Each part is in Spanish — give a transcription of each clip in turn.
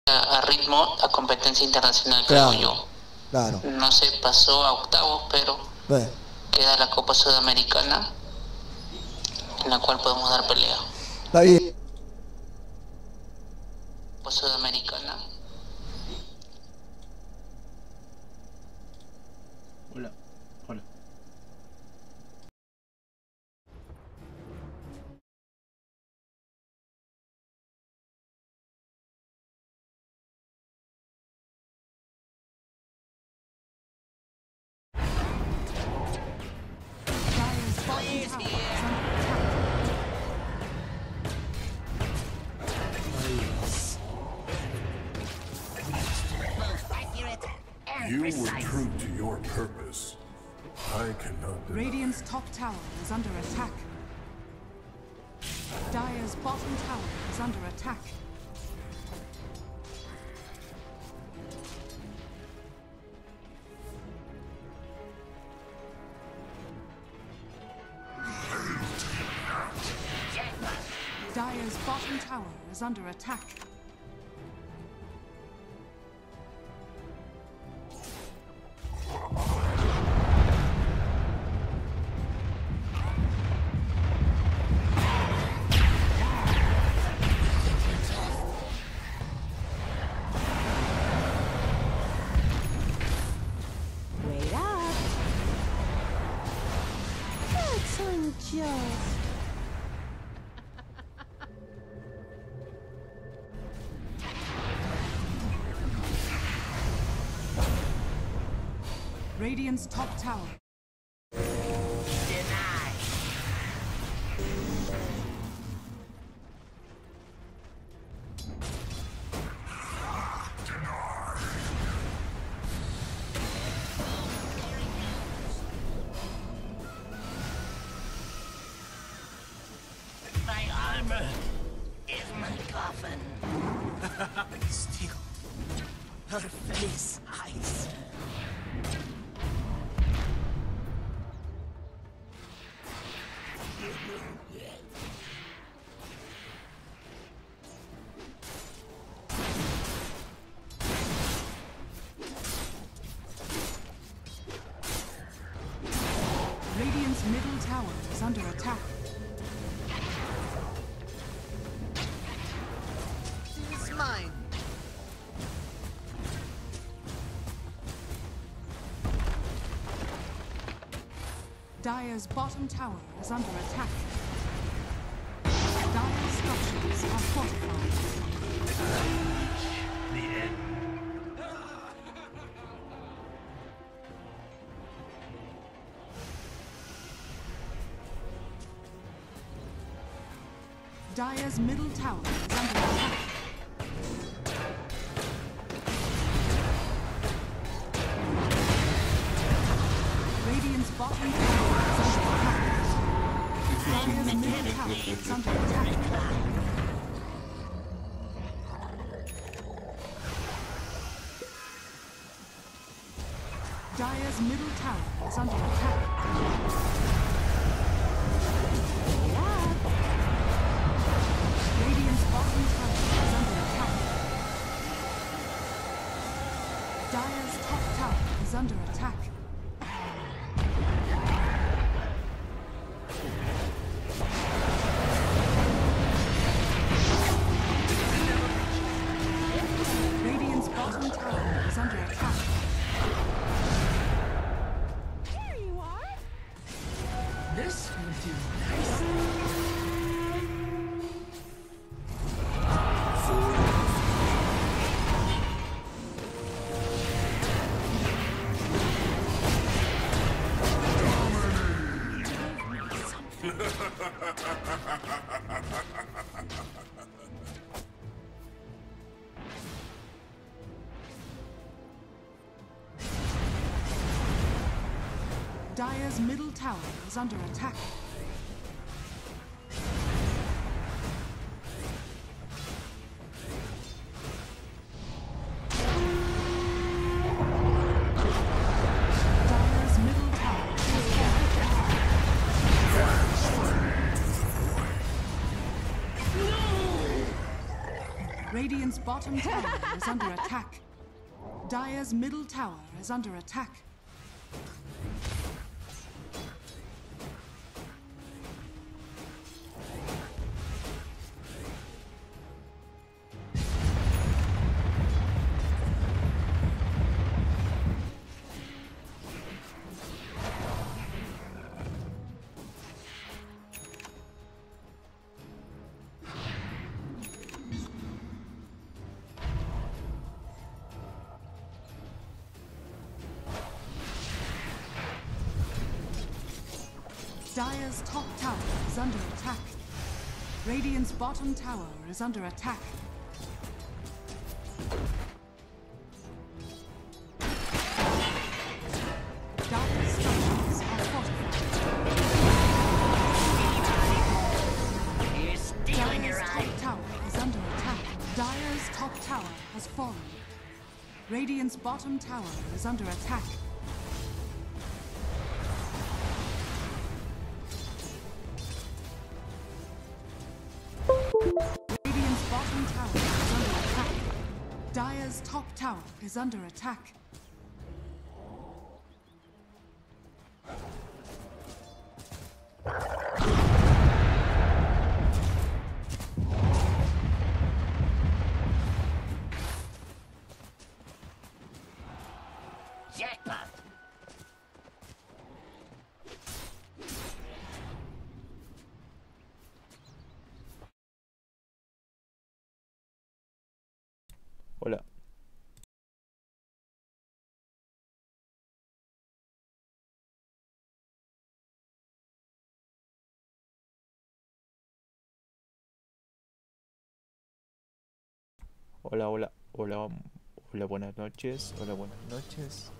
a ritmo a competencia internacional, creo Claro, yo. claro. No se pasó a octavos, pero queda la Copa Sudamericana, en la cual podemos dar pelea. Está bien. Copa Sudamericana. Hola, hola. You were true to your purpose. I cannot deny. Radiant's top tower is under attack. Dire's bottom tower is under attack. Dire's bottom tower is under attack. Wait up. Let's unjust. Radiant's top tower. My armor is my coffin. Still, her face ice. Radiant's middle tower is under attack. It is mine. Dire's bottom tower is under attack. Dire's structures are fortified. Dire's middle tower is under attack. Radiant's bottom tower is under attack. Dire's middle tower is under attack. Dire's middle tower is under attack. Radiant's bottom tower is under attack. Dire's top tower is under attack. Radiant's bottom tower is under attack. There you are. This will do nicely. Dire's middle tower is under attack. Dire's middle tower is Radiant's bottom tower is under attack. Dire's middle tower is under attack. Dire's top tower is under attack. Radiant's bottom tower is under attack. Dire's structures are fortified. You're stealing your Dire's eye. top tower is under attack. Dire's top tower has fallen. Radiant's bottom tower is under attack. Radiant's bottom tower is under attack. Dire's top tower is under attack. Jackpot. Hola. Hola, hola, hola, hola, buenas noches, hola, buenas noches.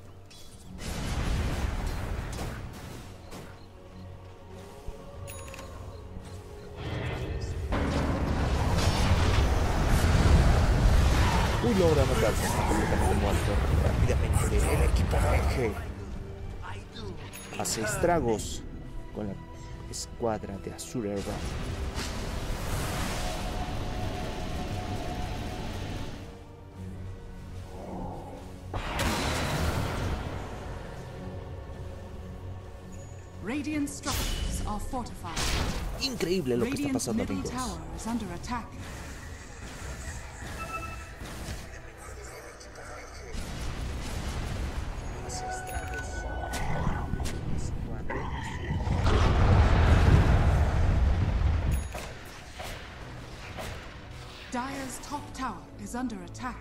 Uy, logra matarse, está completamente muerto. Rápidamente, el equipaje hace estragos con la escuadra de Azure Realm. Radiant structures are fortified. Increíble lo que está Radiant's pasando, middle amigos. tower is under attack. Dire's top tower is under attack.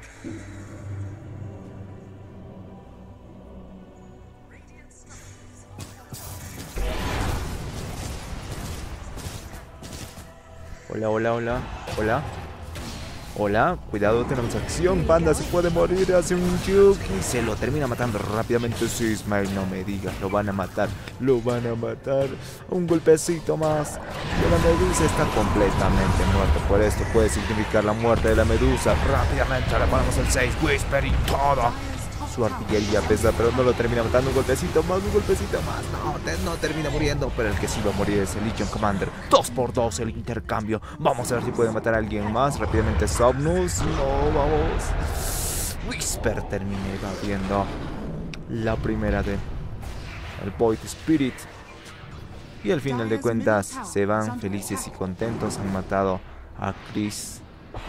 Hola, hola, hola, hola. Hola, cuidado, tenemos acción. Panda se puede morir, hace un juke y se lo termina matando rápidamente. Sí, Ismael, no me digas, lo van a matar. Lo van a matar. Un golpecito más. Y la medusa está completamente muerta. Por esto puede significar la muerte de la medusa. Rápidamente le ponemos el 6, Whisper y todo. Su artillería pesa, pero no lo termina matando. Un golpecito más, un golpecito más. No termina muriendo, pero el que sí va a morir es el Legion Commander. 2x2 el intercambio. Vamos a ver si puede matar a alguien más. Rápidamente Somnus. No, vamos. Whisper termina evadiendo la primera de el Void Spirit. Y al final de cuentas se van felices y contentos. Han matado a Chris.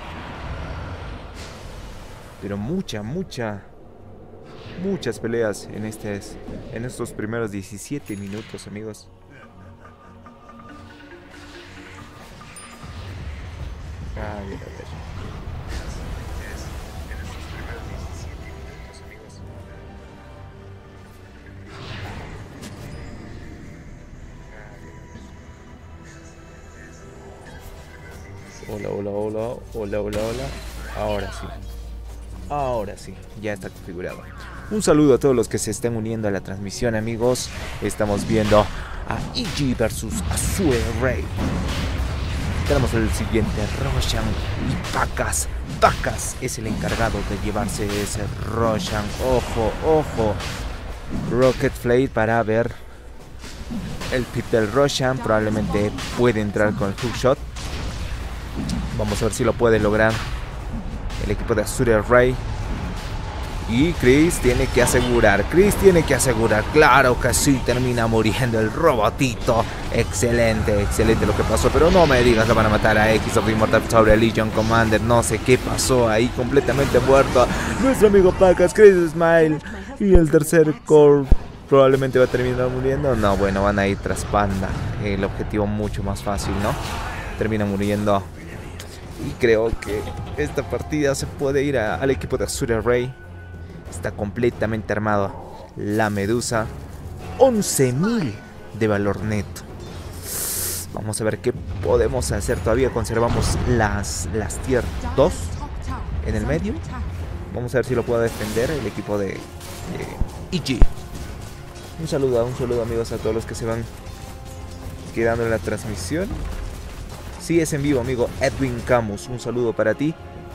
Pero muchas peleas en estos primeros 17 minutos, amigos. A ver. Hola. Ahora sí, ya está configurado. Un saludo a todos los que se estén uniendo a la transmisión, amigos. Estamos viendo a EG versus Azure Realm. Tenemos el siguiente, Roshan y Pacas. Pacas es el encargado de llevarse ese Roshan. Ojo. Rocket Flare para ver el pit del Roshan. Probablemente puede entrar con el hookshot. Vamos a ver si lo puede lograr. el equipo de Azure Ray. Y Chris tiene que asegurar, claro que sí, termina muriendo el robotito. Excelente, excelente lo que pasó, pero no me digas, lo van a matar a X of Immortal sobre Legion Commander. No sé qué pasó ahí, completamente muerto nuestro amigo Pacas, Chris Smile. Y el tercer core probablemente va a terminar muriendo. No, bueno, van a ir tras Panda, el objetivo mucho más fácil, ¿no? Termina muriendo. Y creo que esta partida se puede ir al equipo de Azure Ray. Está completamente armado la Medusa. 11.000 de valor neto. Vamos a ver qué podemos hacer. Todavía conservamos las tier 2 en el medio. Vamos a ver si lo puedo defender el equipo de EG. Un saludo amigos a todos los que se van quedando en la transmisión. Sí, es en vivo, amigo Edwin Camus. Un saludo para ti.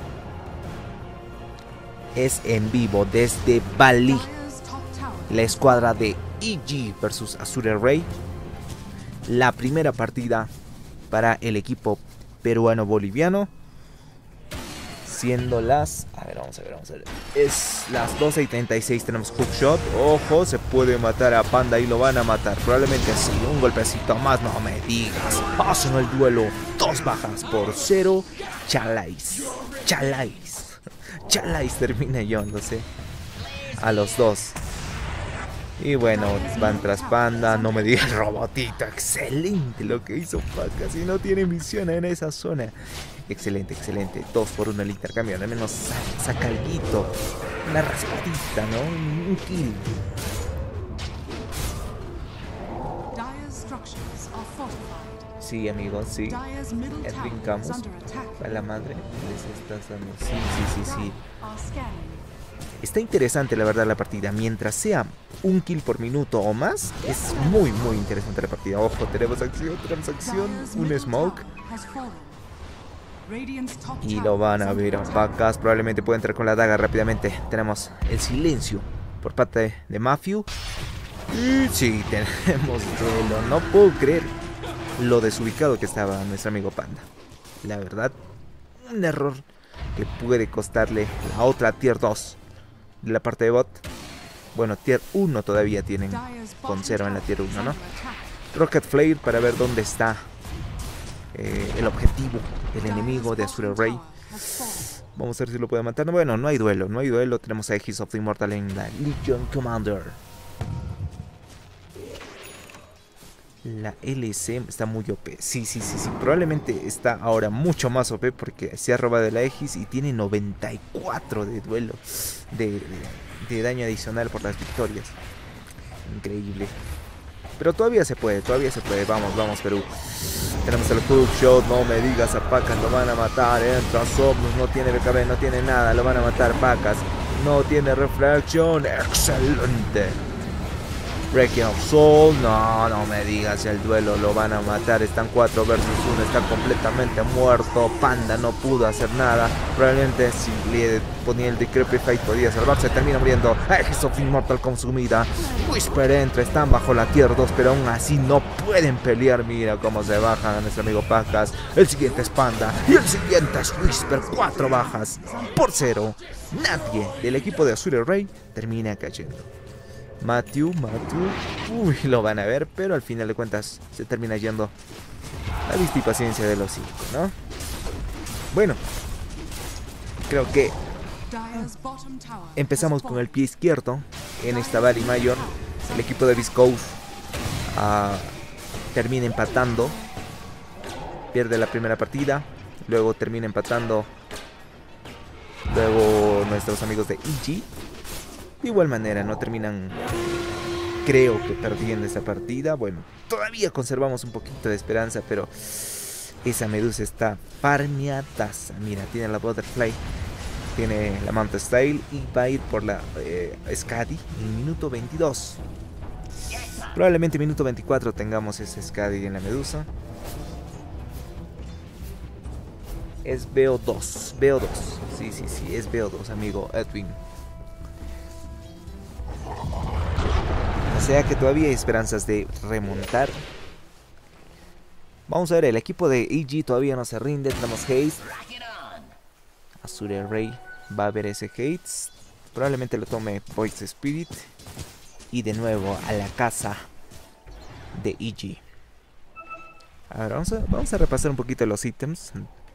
Es en vivo desde Bali. La escuadra de EG versus Azure Ray. La primera partida para el equipo peruano-boliviano. Siendo las... A ver, vamos a ver. Es las 12:36. Tenemos hookshot. Ojo, se puede matar a Panda y lo van a matar. Probablemente así. Un golpecito más, no me digas. Hacen el duelo. 2 bajas por 0. Chalais termina llevándose a los 2. Y bueno, van tras Panda. No me digas, robotito. Excelente lo que hizo Pacas. Y no tiene misión en esa zona. Excelente. 2 por 1 el intercambio. Al menos saca alguito. Una raspadita, ¿no? Un kill. Sí, amigos, sí. Edwin Camus. A la madre. Les estás dando. Sí. Está interesante la verdad la partida. Mientras sea un kill por minuto o más, es muy interesante la partida. Ojo, tenemos acción. Un smoke. Y lo van a ver a Pacas. Probablemente puede entrar con la daga rápidamente. Tenemos el silencio por parte de Matthew. Y sí, tenemos duelo. No puedo creer lo desubicado que estaba nuestro amigo Panda. La verdad, un error que puede costarle la otra tier 2 de la parte de bot. Bueno, tier 1 todavía tienen con 0 en la tier 1, ¿no? Rocket Flare para ver dónde está el objetivo, el enemigo de Azure Ray. Vamos a ver si lo puede matar. Bueno, no hay duelo. Tenemos a Aegis of the Immortal en la Legion Commander. La LC está muy OP. Sí. Probablemente está ahora mucho más OP porque se ha robado la Aegis y tiene 94 de duelo. De daño adicional por las victorias. Increíble. Pero todavía se puede. Vamos Perú. Tenemos el hookshot. No me digas, a Pacas lo van a matar. Entra Somnus, no tiene BKB, no tiene nada. Lo van a matar Pacas. No tiene refracción. Excelente. Breaking of Soul, no me digas, el duelo lo van a matar. Están 4 versus 1, está completamente muerto. Panda no pudo hacer nada. Probablemente si le ponía el Decrepify podía salvarse. Termina muriendo. Aegis of Immortal consumida. Whisper entra, están bajo la tier 2, pero aún así no pueden pelear. Mira cómo se bajan a nuestro amigo Pacas. El siguiente es Panda y el siguiente es Whisper. 4 bajas por 0. Nadie del equipo de Azure Ray termina cayendo. Matthew, uy, lo van a ver, pero al final de cuentas se termina yendo la vista y paciencia de los 5, ¿no? Bueno, creo que empezamos con el pie izquierdo en esta Valley Mayor. El equipo de Viscous termina empatando, pierde la primera partida, luego termina empatando, luego nuestros amigos de EG. De igual manera, no terminan, creo que perdiendo esa partida. Bueno, todavía conservamos un poquito de esperanza, pero esa Medusa está farmeadaza. Mira, tiene la Butterfly, tiene la Manta Style y va a ir por la Skadi en minuto 22. Probablemente minuto 24 tengamos ese Skadi en la Medusa. Es BO2, sí, es BO2, amigo Edwin. O sea que todavía hay esperanzas de remontar. Vamos a ver, el equipo de EG todavía no se rinde. Tenemos Haze Azure Ray va a ver ese Hates. Probablemente lo tome Voice Spirit. Y de nuevo a la casa de EG. A ver, vamos a repasar un poquito los ítems.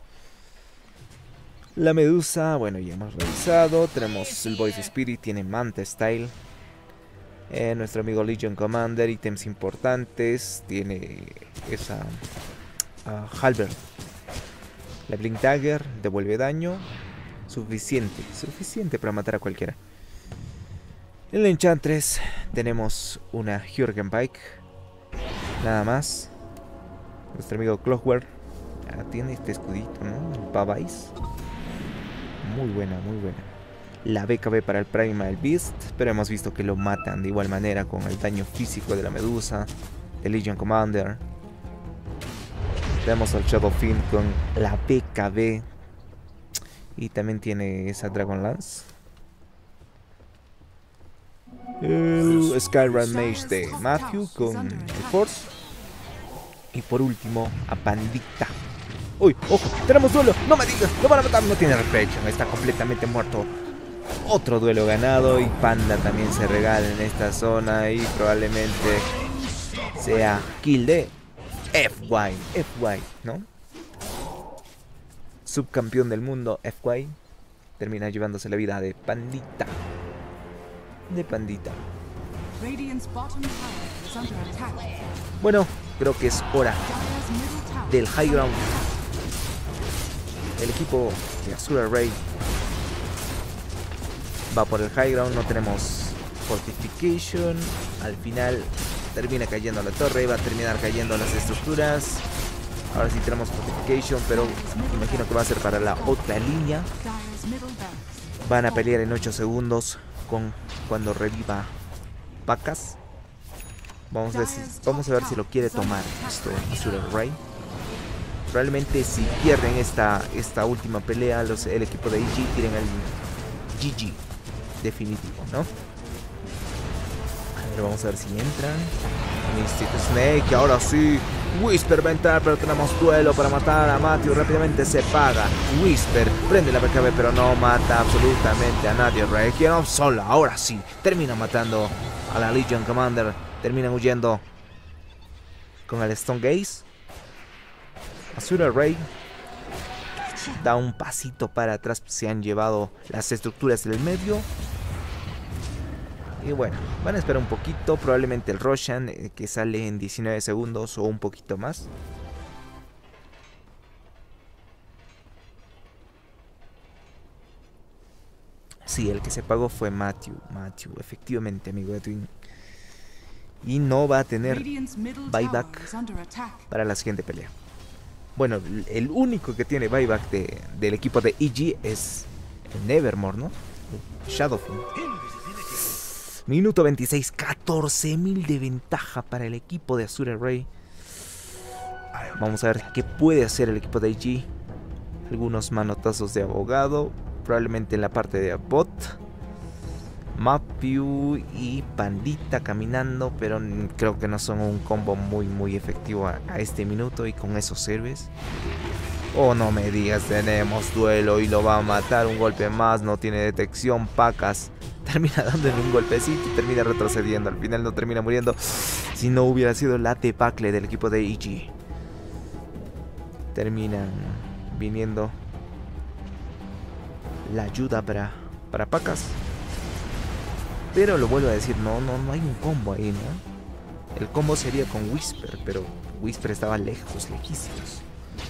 La medusa, bueno, ya hemos revisado. Tenemos el Voice Spirit, tiene Manta Style. Nuestro amigo Legion Commander, ítems importantes. Tiene esa Halberd. La Blink Dagger devuelve daño. Suficiente para matar a cualquiera. En el Enchantress tenemos una Hurricane Pike. Nada más. Nuestro amigo Clockwork tiene este escudito, ¿no? Babais. Muy buena. La BKB para el Primal Beast, pero hemos visto que lo matan de igual manera con el daño físico de la Medusa, de Legion Commander. Tenemos al Shadowfiend con la BKB y también tiene esa Dragon Lance. El Skyrim Mage de Matthew con el Force. Y por último a Pandita. ¡Uy! ¡Ojo! ¡Tenemos duelo! ¡No me digas! ¡Lo van a matar! No tiene reflection. Está completamente muerto. Otro duelo ganado. Y Panda también se regala en esta zona. Y probablemente sea kill de FY, ¿no? Subcampeón del mundo FY. Termina llevándose la vida de Pandita. Bueno, creo que es hora del high ground. El equipo de Azure Ray va por el high ground. No tenemos fortification. Al final termina cayendo la torre. Va a terminar cayendo las estructuras. Ahora sí tenemos fortification, pero imagino que va a ser para la otra línea. Van a pelear en 8 segundos cuando reviva Pacas. Vamos a ver si lo quiere tomar esto Azure Ray. Probablemente si pierden esta última pelea, el equipo de EG tienen el GG definitivo, ¿no? A ver, vamos a ver si entran. Mystic Snake, ahora sí. Whisper va a entrar, pero tenemos duelo para matar a Matthew. Rápidamente se paga. Whisper prende la BKB, pero no mata absolutamente a nadie. Requiem sola, ahora sí. Termina matando a la Legion Commander. Terminan huyendo con el Stone Gaze. Azure Ray da un pasito para atrás. Se han llevado las estructuras del medio. Y bueno, van a esperar un poquito. Probablemente el Roshan que sale en 19 segundos o un poquito más. Sí, el que se pagó fue Matthew, efectivamente, amigo Edwin. Y no va a tener buyback para la siguiente pelea. Bueno, el único que tiene buyback del equipo de EG es Nevermore, ¿no? Shadowfiend. Minuto 26, 14.000 de ventaja para el equipo de Azure Ray. Vamos a ver qué puede hacer el equipo de EG. Algunos manotazos de abogado, probablemente en la parte de bot. Matthew y Pandita caminando, pero creo que no son un combo muy efectivo a este minuto. Y con esos héroes, oh, no me digas, tenemos duelo y lo va a matar. Un golpe más, no tiene detección. Pacas termina dándole un golpecito y termina retrocediendo. Al final no termina muriendo. Si no hubiera sido la debacle del equipo de EG, terminan viniendo la ayuda para Pacas. Pero lo vuelvo a decir, no hay un combo ahí, ¿no? El combo sería con Whisper, pero Whisper estaba lejísimos.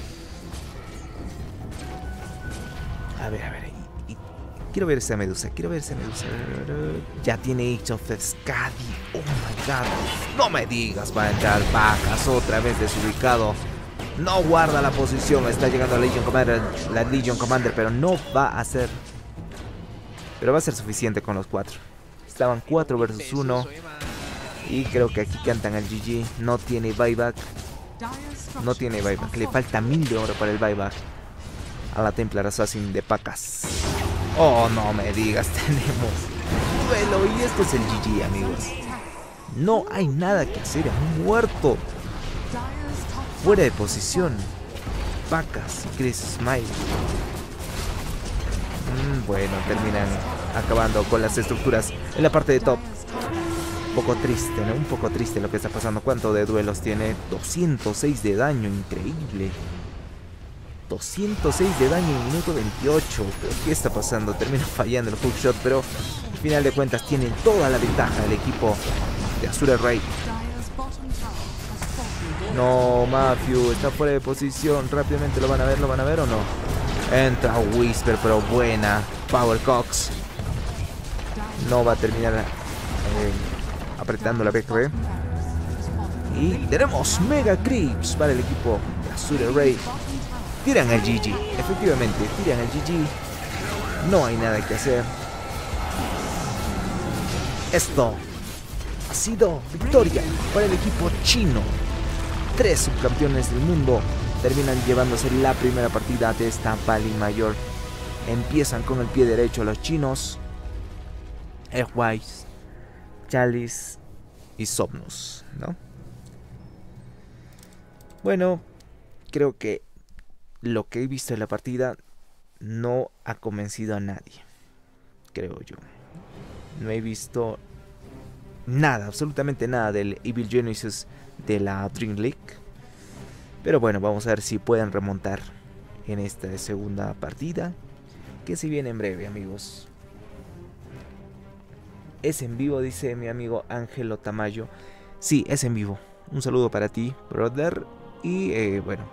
A ver. Quiero ver esa medusa, Ya tiene Age of the Skadi. Oh my god. No me digas, va a entrar Pacas otra vez desubicado. No guarda la posición, está llegando la Legion Commander, pero no va a ser. Pero va a ser suficiente con los 4. Estaban 4 versus 1. Y creo que aquí cantan al GG. No tiene buyback. Le falta 1000 de oro para el buyback a la Templar Assassin de Pacas. Oh, no me digas, tenemos duelo. Y esto es el GG, amigos. No hay nada que hacer, han muerto. Fuera de posición Pacas y Chris Smile. Bueno, terminan acabando con las estructuras en la parte de top. Un poco triste, ¿no? Un poco triste lo que está pasando. ¿Cuánto de duelos tiene? 206 de daño, increíble. 206 de daño en minuto 28. ¿Pero qué está pasando? Termina fallando el hookshot, pero al final de cuentas tienen toda la ventaja el equipo de Azure Ray. No, Matthew está fuera de posición. Rápidamente lo van a ver o no. Entra Whisper, pero buena. Power Cox. No va a terminar apretando la BKB. Y tenemos Mega Creeps para el equipo de Azure Ray. Tiran al GG. Efectivamente, tiran al GG. No hay nada que hacer. Esto ha sido victoria para el equipo chino. 3 subcampeones del mundo terminan llevándose la primera partida de esta Valley Mayor. Empiezan con el pie derecho los chinos. Airwise, Chalice y Somnus, ¿no? Bueno, creo que lo que he visto en la partida no ha convencido a nadie, creo yo. No he visto nada, absolutamente nada del Evil Genesis de la Dream League. Pero bueno, vamos a ver si pueden remontar en esta segunda partida, que se viene en breve, amigos. Es en vivo, dice mi amigo Ángelo Tamayo. Sí, es en vivo. Un saludo para ti, brother. Y bueno,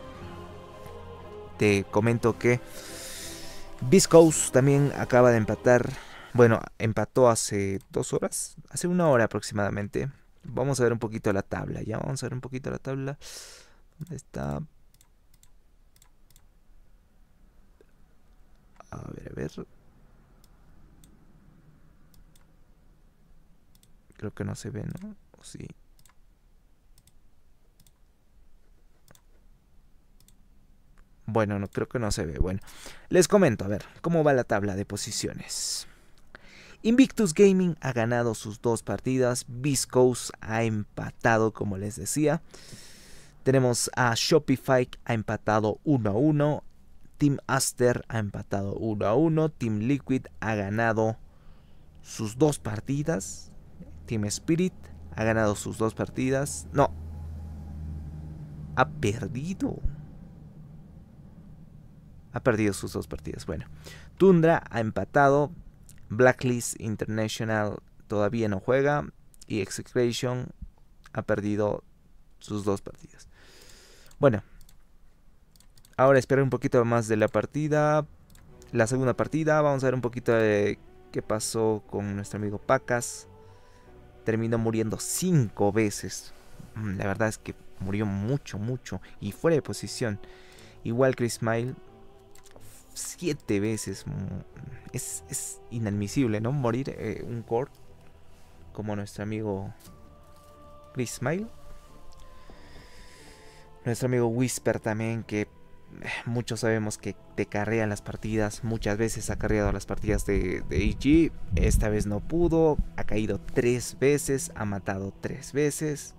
te comento que Beast Coast también acaba de empatar. Bueno, empató hace 2 horas, hace 1 hora aproximadamente. Vamos a ver un poquito la tabla, ya vamos a ver un poquito la tabla. ¿Dónde está? A ver. Creo que no se ve, ¿no? ¿O sí? Bueno, no, creo que no se ve. Bueno, les comento, a ver, cómo va la tabla de posiciones. Invictus Gaming ha ganado sus 2 partidas. Beast Coast ha empatado, como les decía. Tenemos a Shopify, ha empatado 1-1. Team Aster ha empatado 1-1. Team Liquid ha ganado sus 2 partidas. Team Spirit ha ganado sus 2 partidas. No. Ha perdido. Ha perdido sus 2 partidas. Bueno. Tundra ha empatado. Blacklist International todavía no juega. Y Execration ha perdido sus 2 partidas. Bueno. Ahora esperar un poquito más de la partida. La segunda partida. Vamos a ver un poquito de qué pasó con nuestro amigo Pacas. Terminó muriendo 5 veces. La verdad es que murió mucho. Y fuera de posición. Igual Chris Smile 7 veces. Es inadmisible, ¿no? Morir un core como nuestro amigo Chris Smile. Nuestro amigo Whisper también, que muchos sabemos que te carrea las partidas. Muchas veces ha carreado las partidas de EG. Esta vez no pudo. Ha caído 3 veces. Ha matado 3 veces.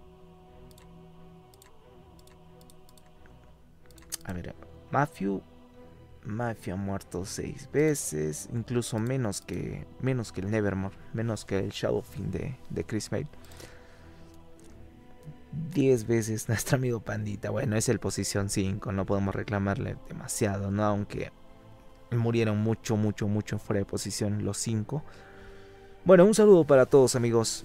A ver, Matthew ha muerto 6 veces. Incluso menos que el Nevermore. Menos que el Shadowfiend de Chris Mail. 10 veces nuestro amigo Pandita. Bueno, es el posición 5. No podemos reclamarle demasiado, ¿no? Aunque murieron mucho fuera de posición los 5. Bueno, un saludo para todos, amigos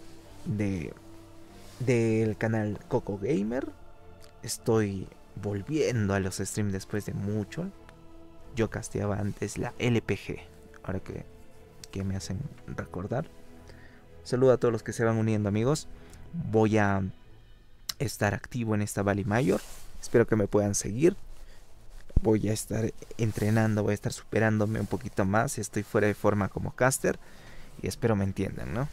del canal Coco Gamer. Estoy volviendo a los streams después de mucho. Yo casteaba antes la LPG. Ahora que me hacen recordar. Saludo a todos los que se van uniendo, amigos. Voy a estar activo en esta Valley Mayor. Espero que me puedan seguir. Voy a estar entrenando, voy a estar superándome un poquito más. Estoy fuera de forma como caster y espero me entiendan, ¿no?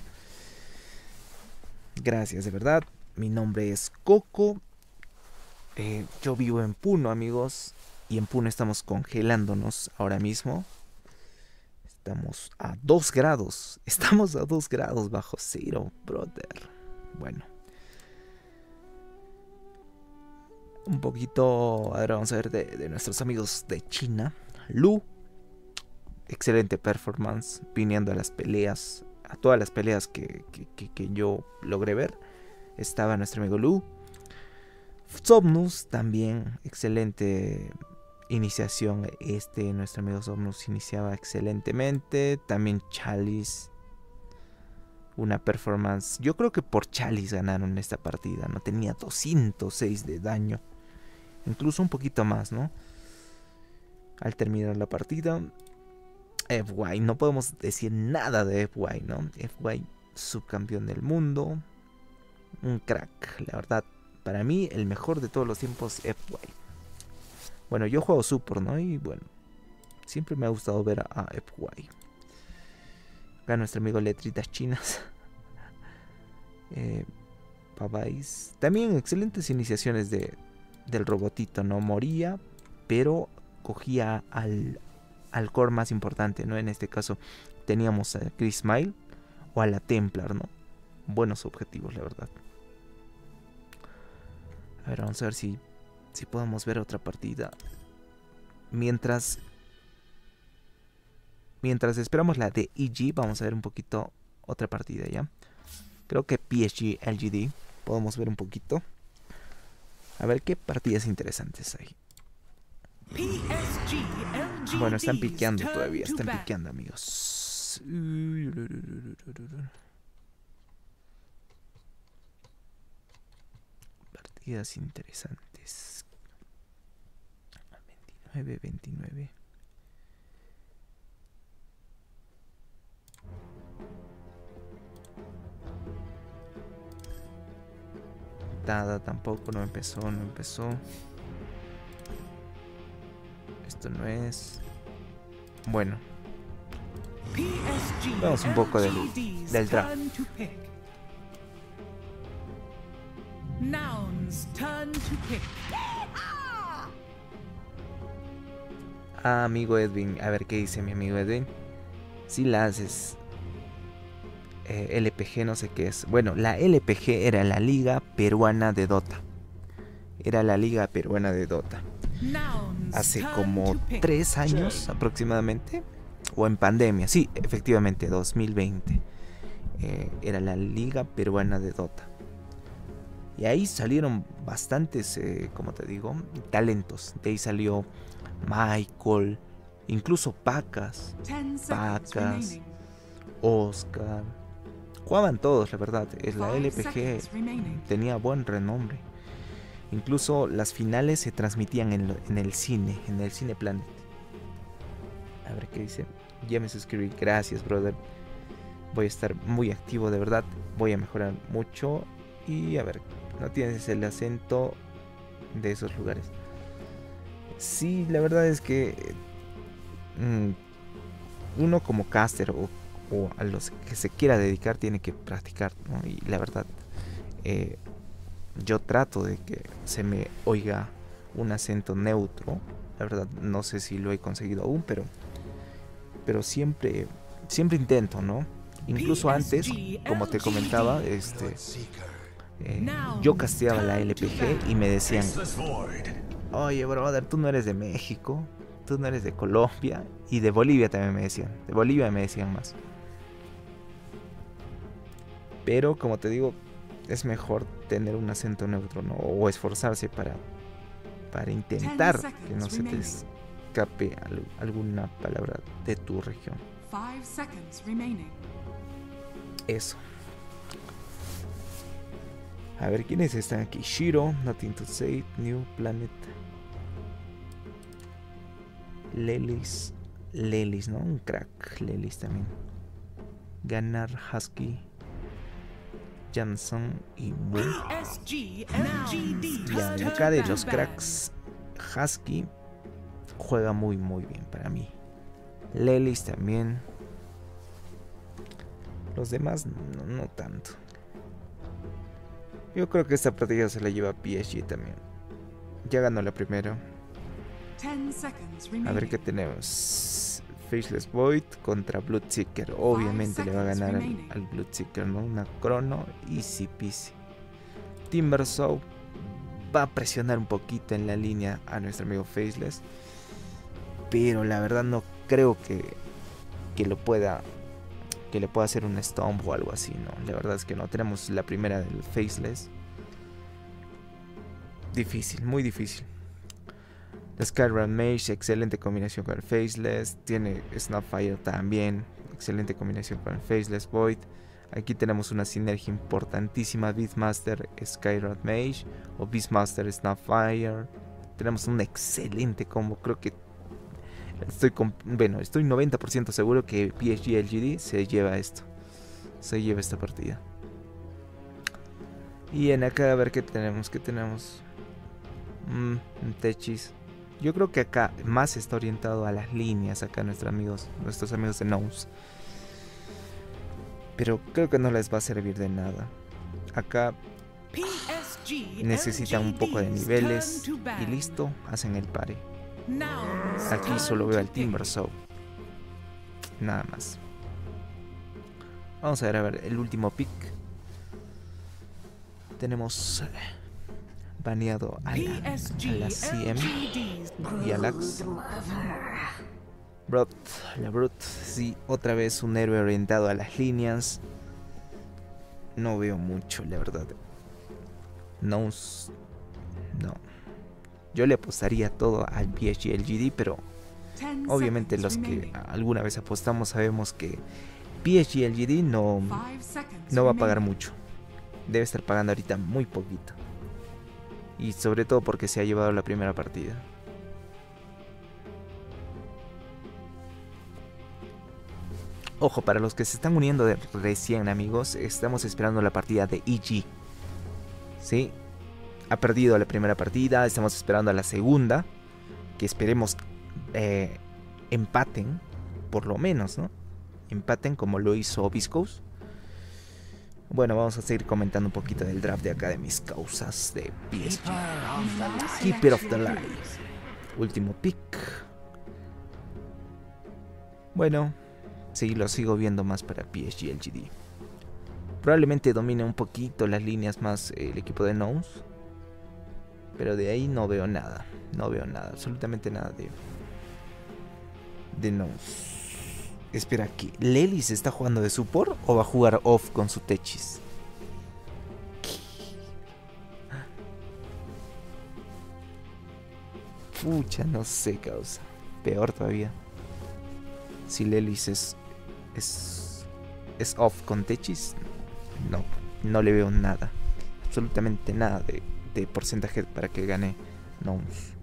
Gracias, de verdad. Mi nombre es Coco. Yo vivo en Puno, amigos. Y en Puno estamos congelándonos ahora mismo. Estamos a 2 grados. Estamos a 2 grados bajo cero, brother. Bueno. Un poquito, ahora vamos a ver de nuestros amigos de China. Lu excelente performance viniendo a las peleas, a todas las peleas que yo logré ver. Estaba nuestro amigo Lu. Somnus también, excelente iniciación. Nuestro amigo Somnus iniciaba excelentemente. También Chalice, una performance. Yo creo que por Chalice ganaron esta partida, ¿no? Tenía 206 de daño, incluso un poquito más, ¿no? Al terminar la partida, FY, no podemos decir nada de FY, ¿no? FY, subcampeón del mundo, un crack, la verdad. Para mí, el mejor de todos los tiempos, FY. Bueno, yo juego Super, ¿no? Y bueno, siempre me ha gustado ver a FY. Acá nuestro amigo Letritas Chinas. Pavais. También excelentes iniciaciones del robotito, ¿no? Moría, pero cogía al core más importante, ¿no? En este caso teníamos a Chris Smile o a la Templar, ¿no? Buenos objetivos, la verdad. A ver, vamos a ver si podemos ver otra partida. Mientras esperamos la de EG, vamos a ver un poquito otra partida, ¿ya? Creo que PSG LGD podemos ver un poquito. A ver qué partidas interesantes hay. Bueno, están piqueando todavía, están piqueando, amigos. Partidas interesantes. 29. Nada, tampoco, no empezó. Esto no es. Bueno, vamos un poco del draft. Ah, amigo Edwin, a ver qué dice mi amigo Edwin. Si la haces LPG, no sé qué es. Bueno, la LPG era la Liga Peruana de Dota. Hace como 3 años aproximadamente. O en pandemia, sí, efectivamente, 2020. Era la Liga Peruana de Dota. Y ahí salieron bastantes, como te digo, talentos. De ahí salió Michael, incluso Pacas, Oscar. Jugaban todos, la verdad. La LPG tenía buen renombre. Incluso las finales se transmitían en el cine Planet. A ver qué dice. Ya me suscribí, gracias, brother. Voy a estar muy activo, de verdad. Voy a mejorar mucho. Y a ver, no tienes el acento de esos lugares. Sí, la verdad es que uno como caster o a los que se quiera dedicar tiene que practicar, ¿no? Y la verdad, yo trato de que se me oiga un acento neutro. La verdad, no sé si lo he conseguido aún, pero siempre intento, ¿no? Incluso antes, como te comentaba, yo casteaba la LPG y me decían: oye, brother, tú no eres de México, tú no eres de Colombia. Y de Bolivia también me decían. De Bolivia me decían más. Pero como te digo, es mejor tener un acento neutro, ¿no? O esforzarse para intentar que no se te escape alguna palabra de tu región. Eso. A ver, ¿quiénes están aquí? Shiro, Nothing to Say, New Planet, Lelis, ¿no? Un crack, Lelis también. Ganar, Husky, Janson y Mu. Y acá de los cracks, Husky juega muy bien para mí. Lelis también. Los demás no tanto. Yo creo que esta partida se la lleva PSG también. Ya ganó la primera. A ver qué tenemos. Faceless Void contra Bloodseeker. Obviamente le va a ganar al Bloodseeker, ¿no? Una crono, easy peasy. Timbersaw va a presionar un poquito en la línea a nuestro amigo Faceless, pero la verdad no creo que que lo pueda que le pueda hacer un stomp o algo así, ¿no? La verdad es que no. Tenemos la primera del Faceless. Difícil, muy difícil. La Skyrim Mage, excelente combinación con el Faceless. Tiene Snapfire también, excelente combinación con el Faceless. Void. Aquí tenemos una sinergia importantísima. Beastmaster Skyrim Mage o Beastmaster Snapfire. Tenemos un excelente combo. Creo que estoy 90% seguro que PSG LGD se lleva esto. Se lleva esta partida. Y en acá a ver qué tenemos. Techis. Yo creo que acá más está orientado a las líneas. Acá nuestros amigos de Nose. Pero creo que no les va a servir de nada. Acá necesitan un poco de niveles. Y listo, hacen el pare. Aquí solo veo al Timbersaw. Nada más. Vamos a ver el último pick. Tenemos baneado a la CM y a Lax. La Brute, sí, otra vez un héroe orientado a las líneas. No veo mucho, la verdad. No. Yo le apostaría todo al PSG LGD, pero obviamente los que alguna vez apostamos sabemos que PSG LGD no va a pagar mucho. Debe estar pagando ahorita muy poquito. Y sobre todo porque se ha llevado la primera partida. Ojo, para los que se están uniendo de recién, amigos, estamos esperando la partida de EG. ¿Sí? Ha perdido la primera partida, estamos esperando a la segunda. Que esperemos empaten, por lo menos, ¿no? Empaten como lo hizo Viscous. Bueno, vamos a seguir comentando un poquito del draft de acá de mis causas de PSG. Keeper of the Light. Último pick. Bueno, sí, lo sigo viendo más para PSG LGD. Probablemente domine un poquito las líneas más el equipo de Nose. Pero de ahí no veo nada. No veo nada, absolutamente nada de Nose. Espera, ¿que Lelis está jugando de support o va a jugar off con su Techis? Pucha, no sé, causa. Peor todavía. Si Lelis es off con Techis, no le veo nada. Absolutamente nada de porcentaje para que gane Nose.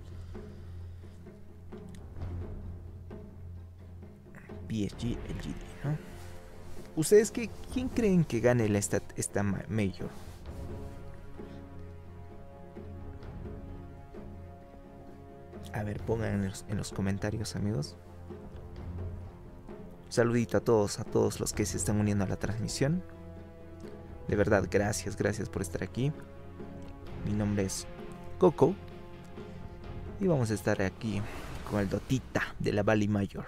PSG LGD, ¿no? ¿Ustedes quién creen que gane esta Major? A ver, pongan en los comentarios, amigos. Saludito a todos los que se están uniendo a la transmisión. De verdad, gracias por estar aquí. Mi nombre es Coco. Y vamos a estar aquí con el Dotita de la Valley Major.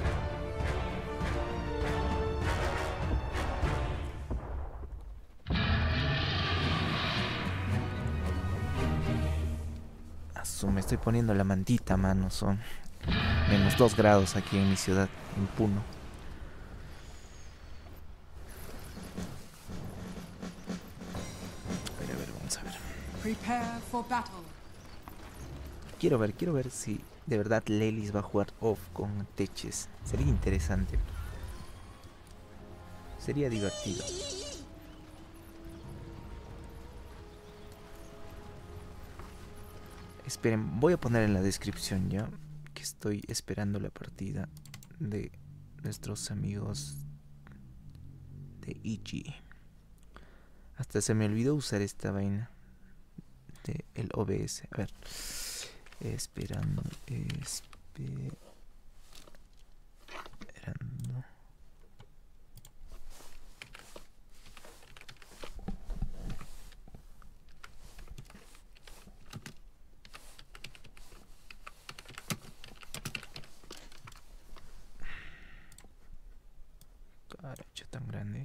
Me estoy poniendo la mantita, mano. Son menos 2 grados aquí en mi ciudad, en Puno. A ver, vamos a ver. Prepare for battle. Quiero ver si de verdad Lelis va a jugar off con Teches. Sería interesante. Sería divertido. Esperen, voy a poner en la descripción ya que estoy esperando la partida de nuestros amigos de EG. Hasta se me olvidó usar esta vaina de el OBS. A ver, esperando. Caracho, tan grande.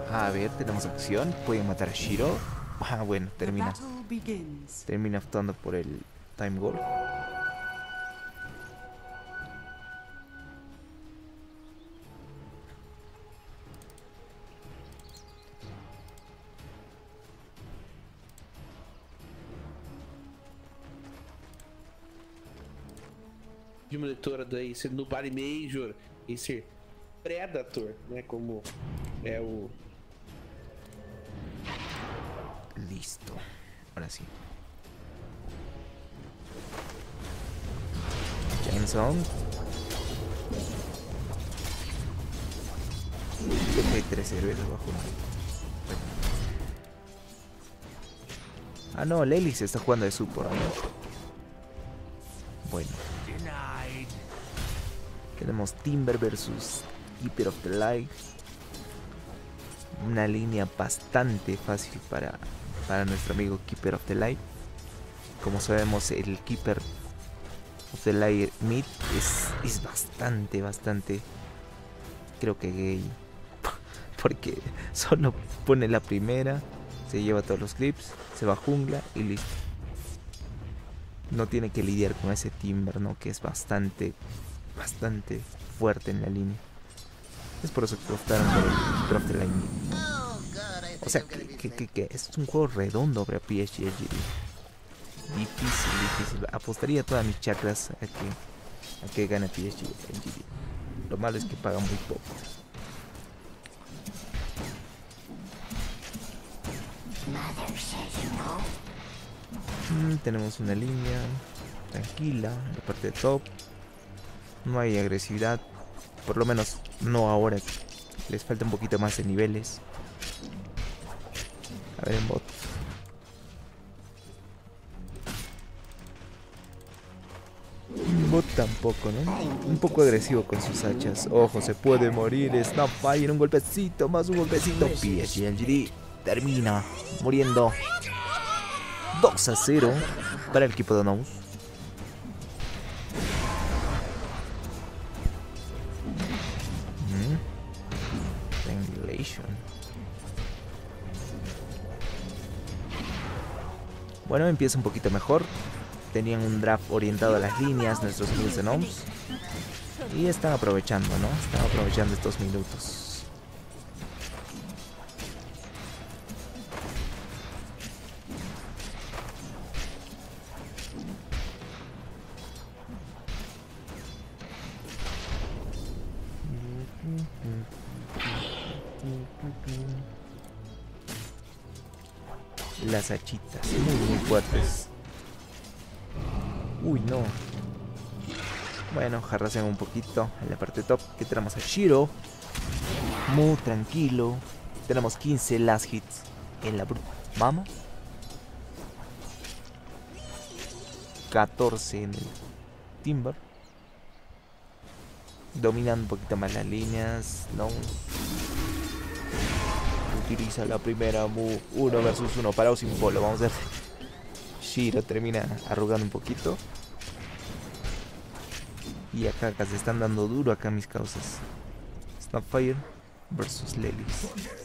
A ver, tenemos acción. Puede matar a Shiro. Ah, bueno, The termina. battle begins. Termina optando por el time goal. De monitora do Acer no Body Major, Acer Predator, né? Como é o. Listo. Ahora sí. Jameson. Creo que hay 3 héroes abajo. Ah, no, Lely se está jugando de support, ¿no? Bueno. Tenemos Timber versus Keeper of the Light. Una línea bastante fácil para nuestro amigo Keeper of the Light. Como sabemos, el Keeper of the Light mid es bastante, creo que gay. Porque solo pone la primera, se lleva todos los clips, se va a jungla y listo. No tiene que lidiar con ese Timber, ¿no? Que es bastante fuerte en la línea. Es por eso que optaron por el Keeper of the Light mid. O sea, que es un juego redondo para PSG LGD. Difícil. Apostaría todas mis chakras a que gane PSG LGD. Lo malo es que paga muy poco. Tenemos una línea tranquila en la parte de top. No hay agresividad. Por lo menos no ahora. Les falta un poquito más de niveles. A ver en bot. Bot tampoco, ¿no? Un poco agresivo con sus hachas. Ojo, se puede morir. Snapfire, un golpecito, más un golpecito. PSG LGD termina muriendo. 2-0 para el equipo de Nous. Triangulation. Bueno, empieza un poquito mejor. Tenían un draft orientado a las líneas nuestros amigos de Nous. Y están aprovechando, ¿no? Están aprovechando estos minutos. Las hachitas, muy fuertes. Uy, no. Bueno, jarrasean un poquito en la parte top. Que tenemos a Shiro. Muy tranquilo. Tenemos 15 last hits en la bruja. Vamos. 14 en el Timber. Dominando un poquito más las líneas. No. Utiliza la primera move. 1 versus 1. Parado sin polo. Vamos a ver. Shiro termina arrugando un poquito. Y acá se están dando duro acá mis causas. Snapfire versus Lelis.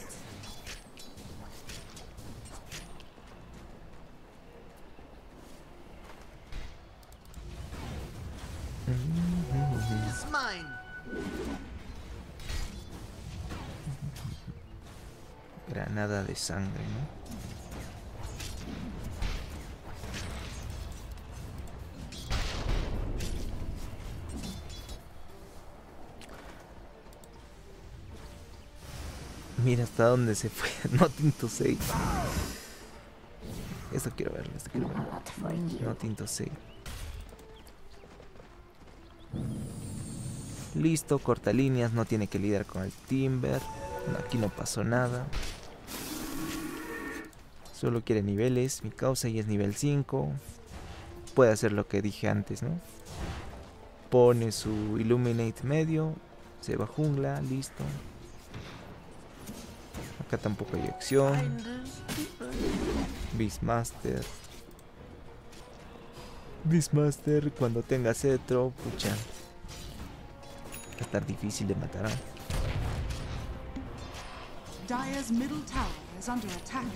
It's mine. Granada de sangre, ¿no? Mira hasta dónde se fue. Nothing to say. Esto quiero verlo, Nothing to say. Listo, corta líneas, no tiene que lidiar con el Timber. No, aquí no pasó nada. Solo quiere niveles. Mi causa ya es nivel 5. Puede hacer lo que dije antes, ¿no? Pone su Illuminate medio. Se va jungla, listo. Acá tampoco hay acción. Beastmaster. Beastmaster cuando tenga cetro, pucha. Va a estar difícil de matar. Dire's middle tower is under attack.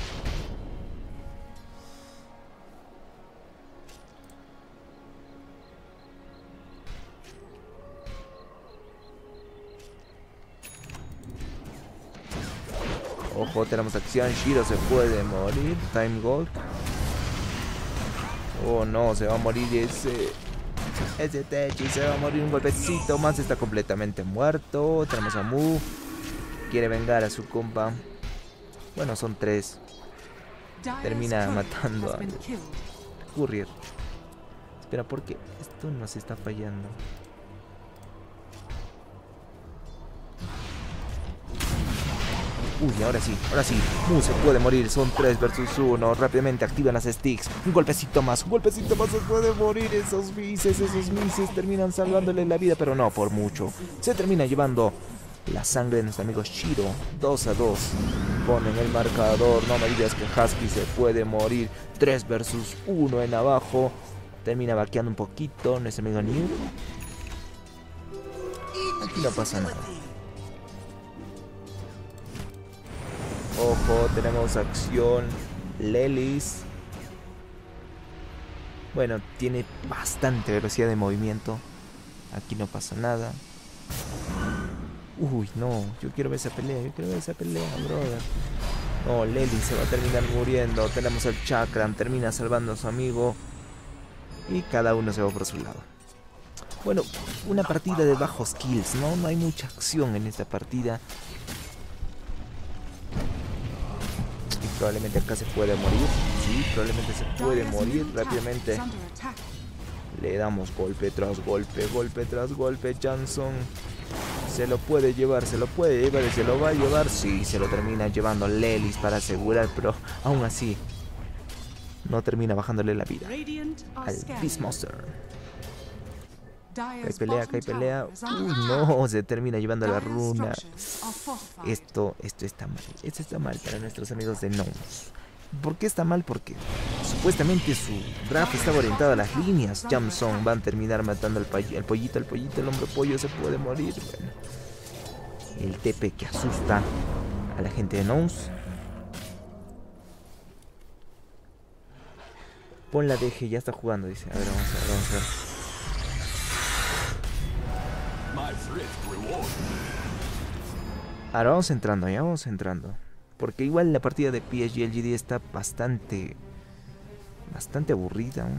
Ojo, tenemos acción. Shiro se puede morir. Time Gold. Oh no, se va a morir ese Techi. Se va a morir un golpecito más. Está completamente muerto. Tenemos a Mu. Quiere vengar a su compa. Bueno, son 3. Termina matando a Courier. Espera, ¿por qué? Esto nos está fallando. Uy, ahora sí. Mu se puede morir. Son 3 versus 1. Rápidamente activan las sticks. Un golpecito más se puede morir. Esos mises terminan salvándole la vida, pero no por mucho. Se termina llevando la sangre de nuestro amigo Shiro. 2-2. Ponen el marcador. No me digas que Husky se puede morir. 3 versus 1 en abajo. Termina vaqueando un poquito nuestro amigo New. Aquí no pasa nada. Ojo, tenemos acción. Lelis. Bueno, tiene bastante velocidad de movimiento. Aquí no pasa nada. Uy, no. Yo quiero ver esa pelea. Brother. No, Lelis se va a terminar muriendo. Tenemos el Chakram. Termina salvando a su amigo. Y cada uno se va por su lado. Bueno, una partida de bajos kills, ¿no? No hay mucha acción en esta partida. Probablemente acá se puede morir. Sí, probablemente se puede morir rápidamente. Le damos golpe tras golpe, Johnson se lo puede llevar y se lo va a llevar. Sí, se lo termina llevando Lelis para asegurar, pero aún así no termina bajándole la vida al Beast Monster. Hay pelea. Uy, no, se termina llevando la runa. Esto está mal. Esto está mal para nuestros amigos de Gnomes. ¿Por qué está mal? Porque supuestamente su draft estaba orientado a las líneas. Johnson van a terminar matando al pollito, el hombre pollo se puede morir. Bueno, el TP que asusta a la gente de Gnomes. Pon la DG, ya está jugando, dice. A ver, vamos a ver. Ahora vamos entrando. Porque igual la partida de PSG LGD está bastante aburrida.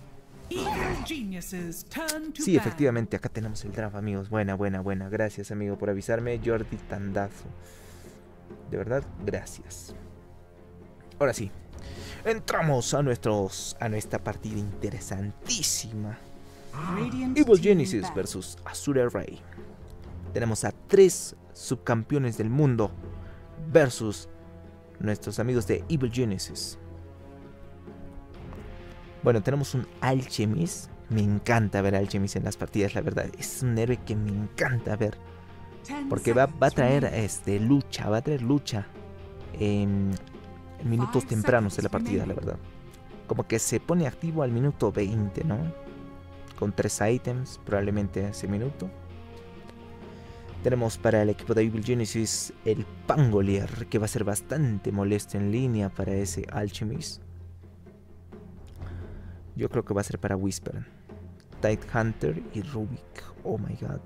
Sí, efectivamente, acá tenemos el draft, amigos. Buena. Gracias, amigo, por avisarme. Jordi Tandazo. De verdad, gracias. Ahora sí. Entramos a nuestra partida interesantísima. Evil Genesis versus Azure Ray. Tenemos a 3 subcampeones del mundo versus nuestros amigos de Evil Genesis. Bueno, tenemos un Alchemist. Me encanta ver a Alchemist en las partidas, la verdad. Es un héroe que me encanta ver. Porque va a traer lucha en minutos tempranos de la partida, la verdad. Como que se pone activo al minuto 20, ¿no? Con 3 ítems, probablemente a ese minuto. Tenemos para el equipo de Evil Genesis el Pangolier, que va a ser bastante molesto en línea para ese Alchemist. Yo creo que va a ser para Whisper, Tide Hunter y Rubik. Oh my god.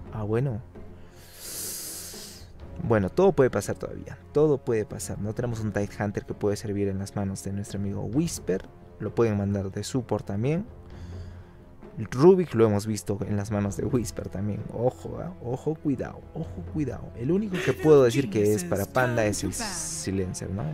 Bueno, todo puede pasar todavía. Todo puede pasar. No tenemos un Tide Hunter que puede servir en las manos de nuestro amigo Whisper. Lo pueden mandar de support también. El Rubik lo hemos visto en las manos de Whisper también. Ojo, cuidado. El único que puedo decir que es para Panda es el Silencer, ¿no?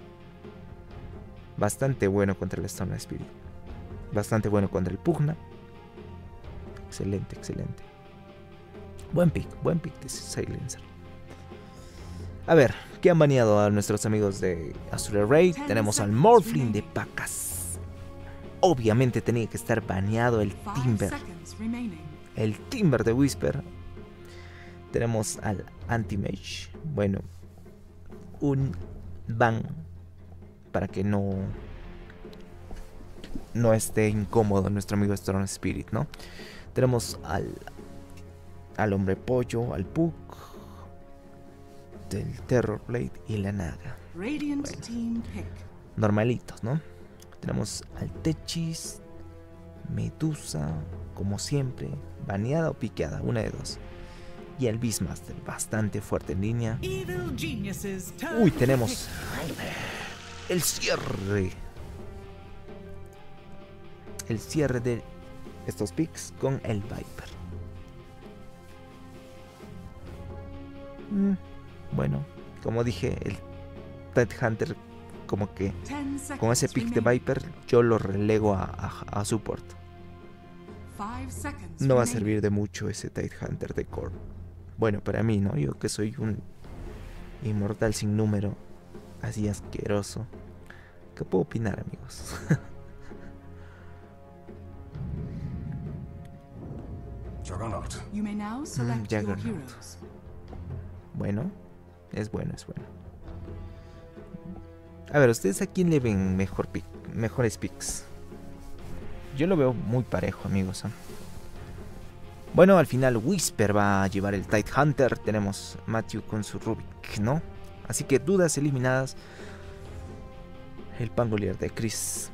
Bastante bueno contra el Stone Spirit. Bastante bueno contra el Pugna. Excelente. Buen pick de Silencer. A ver, ¿qué han baneado a nuestros amigos de Azure Ray? Tenemos al Morphling de Pacas. Obviamente tenía que estar baneado el Timber. El Timber de Whisper. Tenemos al Anti-Mage. Bueno, un ban para que no esté incómodo nuestro amigo Storm Spirit, ¿no? Tenemos al hombre pollo, al Puck. el Terrorblade y la Naga. Radiant Bueno. team pick. Normalitos, ¿no? Tenemos al Techis, Medusa, como siempre, baneada o piqueada, una de dos. Y el Beastmaster, bastante fuerte en línea. Evil geniuses turn Uy, to tenemos el cierre. El cierre de estos picks con el Viper. Bueno, como dije, el Tidehunter, como que 10 seconds con ese pick de remaining. Viper yo lo relego a support. 5 seconds No va a remaining. servir de mucho ese Tidehunter de core. Bueno, para mí, ¿no? Yo que soy un inmortal sin número, así asqueroso. ¿Qué puedo opinar, amigos? Juggernaut. You may now select your Juggernaut. heroes. Bueno, es bueno, es bueno. A ver, ¿ustedes a quién le ven mejores picks? Yo lo veo muy parejo, amigos, ¿eh? Bueno, al final Whisper va a llevar el Tidehunter. Tenemos Matthew con su Rubik, ¿no? Así que dudas eliminadas. El Pangolier de Chris.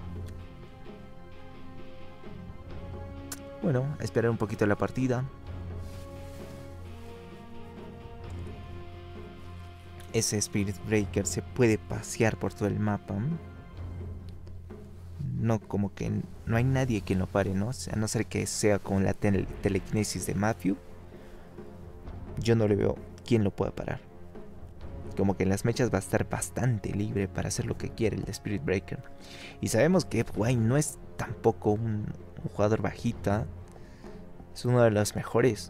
Bueno, a esperar un poquito la partida. Ese Spirit Breaker se puede pasear por todo el mapa. No, como que no hay nadie quien lo pare, ¿no? A no ser que sea con la telequinesis de Matthew. Yo no le veo quién lo pueda parar. Como que en las mechas va a estar bastante libre para hacer lo que quiere el de Spirit Breaker. Y sabemos que FY no es tampoco un jugador bajita. Es uno de los mejores.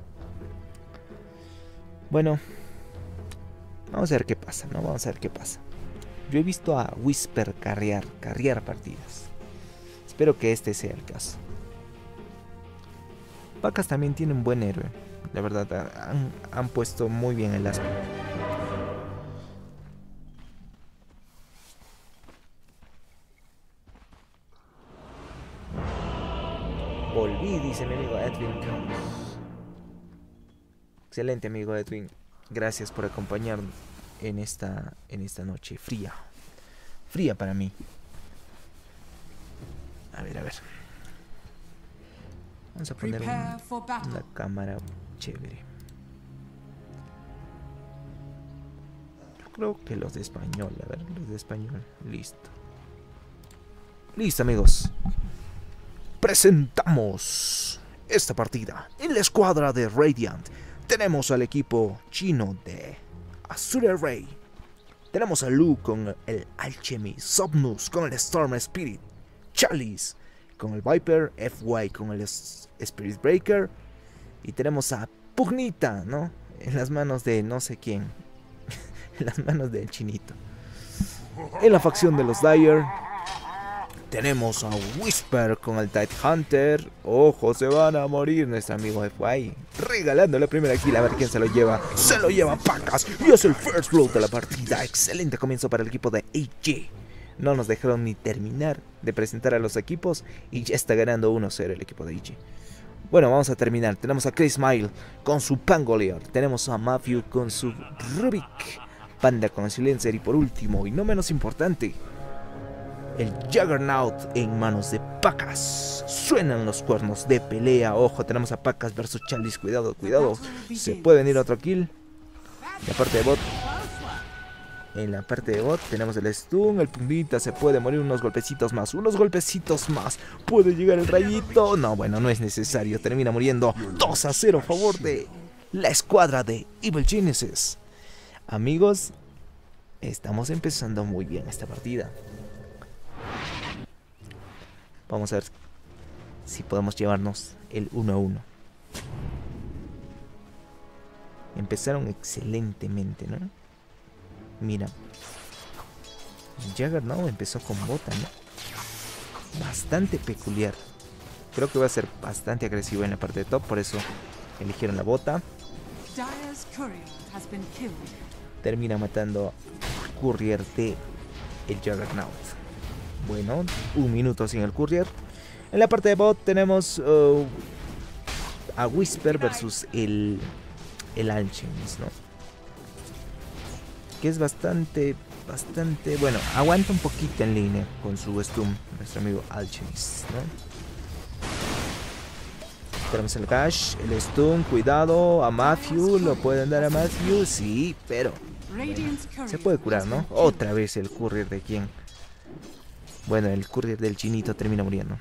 Bueno, vamos a ver qué pasa, ¿no? Vamos a ver qué pasa. Yo he visto a Whisper carrear partidas. Espero que este sea el caso. Pacas también tiene un buen héroe. La verdad, han puesto muy bien el asco. Volví, dice mi amigo Edwin. Excelente, amigo Edwin. Gracias por acompañarnos en esta noche fría. Fría para mí. A ver. Vamos a poner Prepare for battle. una cámara chévere. Yo creo que los de español. A ver, los de español. Listo. Listo, amigos. Presentamos esta partida. En la escuadra de Radiant tenemos al equipo chino de Azure Ray. Tenemos a Lu con el Alchemy, Somnus con el Storm Spirit, Chalice con el Viper, FY con el Spirit Breaker. Y tenemos a Pugnita, ¿no? En las manos de no sé quién. En las manos del chinito. En la facción de los Dire tenemos a Whisper con el Tidehunter. Ojo, se van a morir nuestro amigo FY. Regalando la primera kill, a ver quién se lo lleva. Se lo lleva Pacas y es el first blow de la partida. Excelente comienzo para el equipo de AG. No nos dejaron ni terminar de presentar a los equipos y ya está ganando 1-0 el equipo de AG. Bueno, vamos a terminar. Tenemos a Chris Smile con su Pangolier. Tenemos a Matthew con su Rubik. Panda con el Silencer. Y por último, y no menos importante, el Juggernaut en manos de Pacas. Suenan los cuernos de pelea. Ojo, tenemos a Pacas versus Chalice. Cuidado. Se puede venir otro kill. La parte de bot. En la parte de bot tenemos el stun. El puntita se puede morir. Unos golpecitos más. Puede llegar el rayito. No, bueno, no es necesario. Termina muriendo 2-0 a favor de la escuadra de Evil Geniuses. Amigos, estamos empezando muy bien esta partida. Vamos a ver si podemos llevarnos el 1-1. Empezaron excelentemente, ¿no? Mira, Juggernaut empezó con bota, ¿no? Bastante peculiar. Creo que va a ser bastante agresivo en la parte de top, por eso eligieron la bota. Dire's courier has been killed. Termina matando Courier de el Juggernaut. Bueno, 1 minuto sin el Courier. En la parte de bot tenemos a Whisper versus el Alchemist, ¿no? que es bastante, bueno, aguanta un poquito en línea con su stun, nuestro amigo Alchemist, ¿no? Tenemos el Gash, el stun, cuidado, a Matthew, lo pueden dar a Matthew, sí, pero se puede curar, ¿no? Otra vez el courier de quién. Bueno, el courier del chinito termina muriendo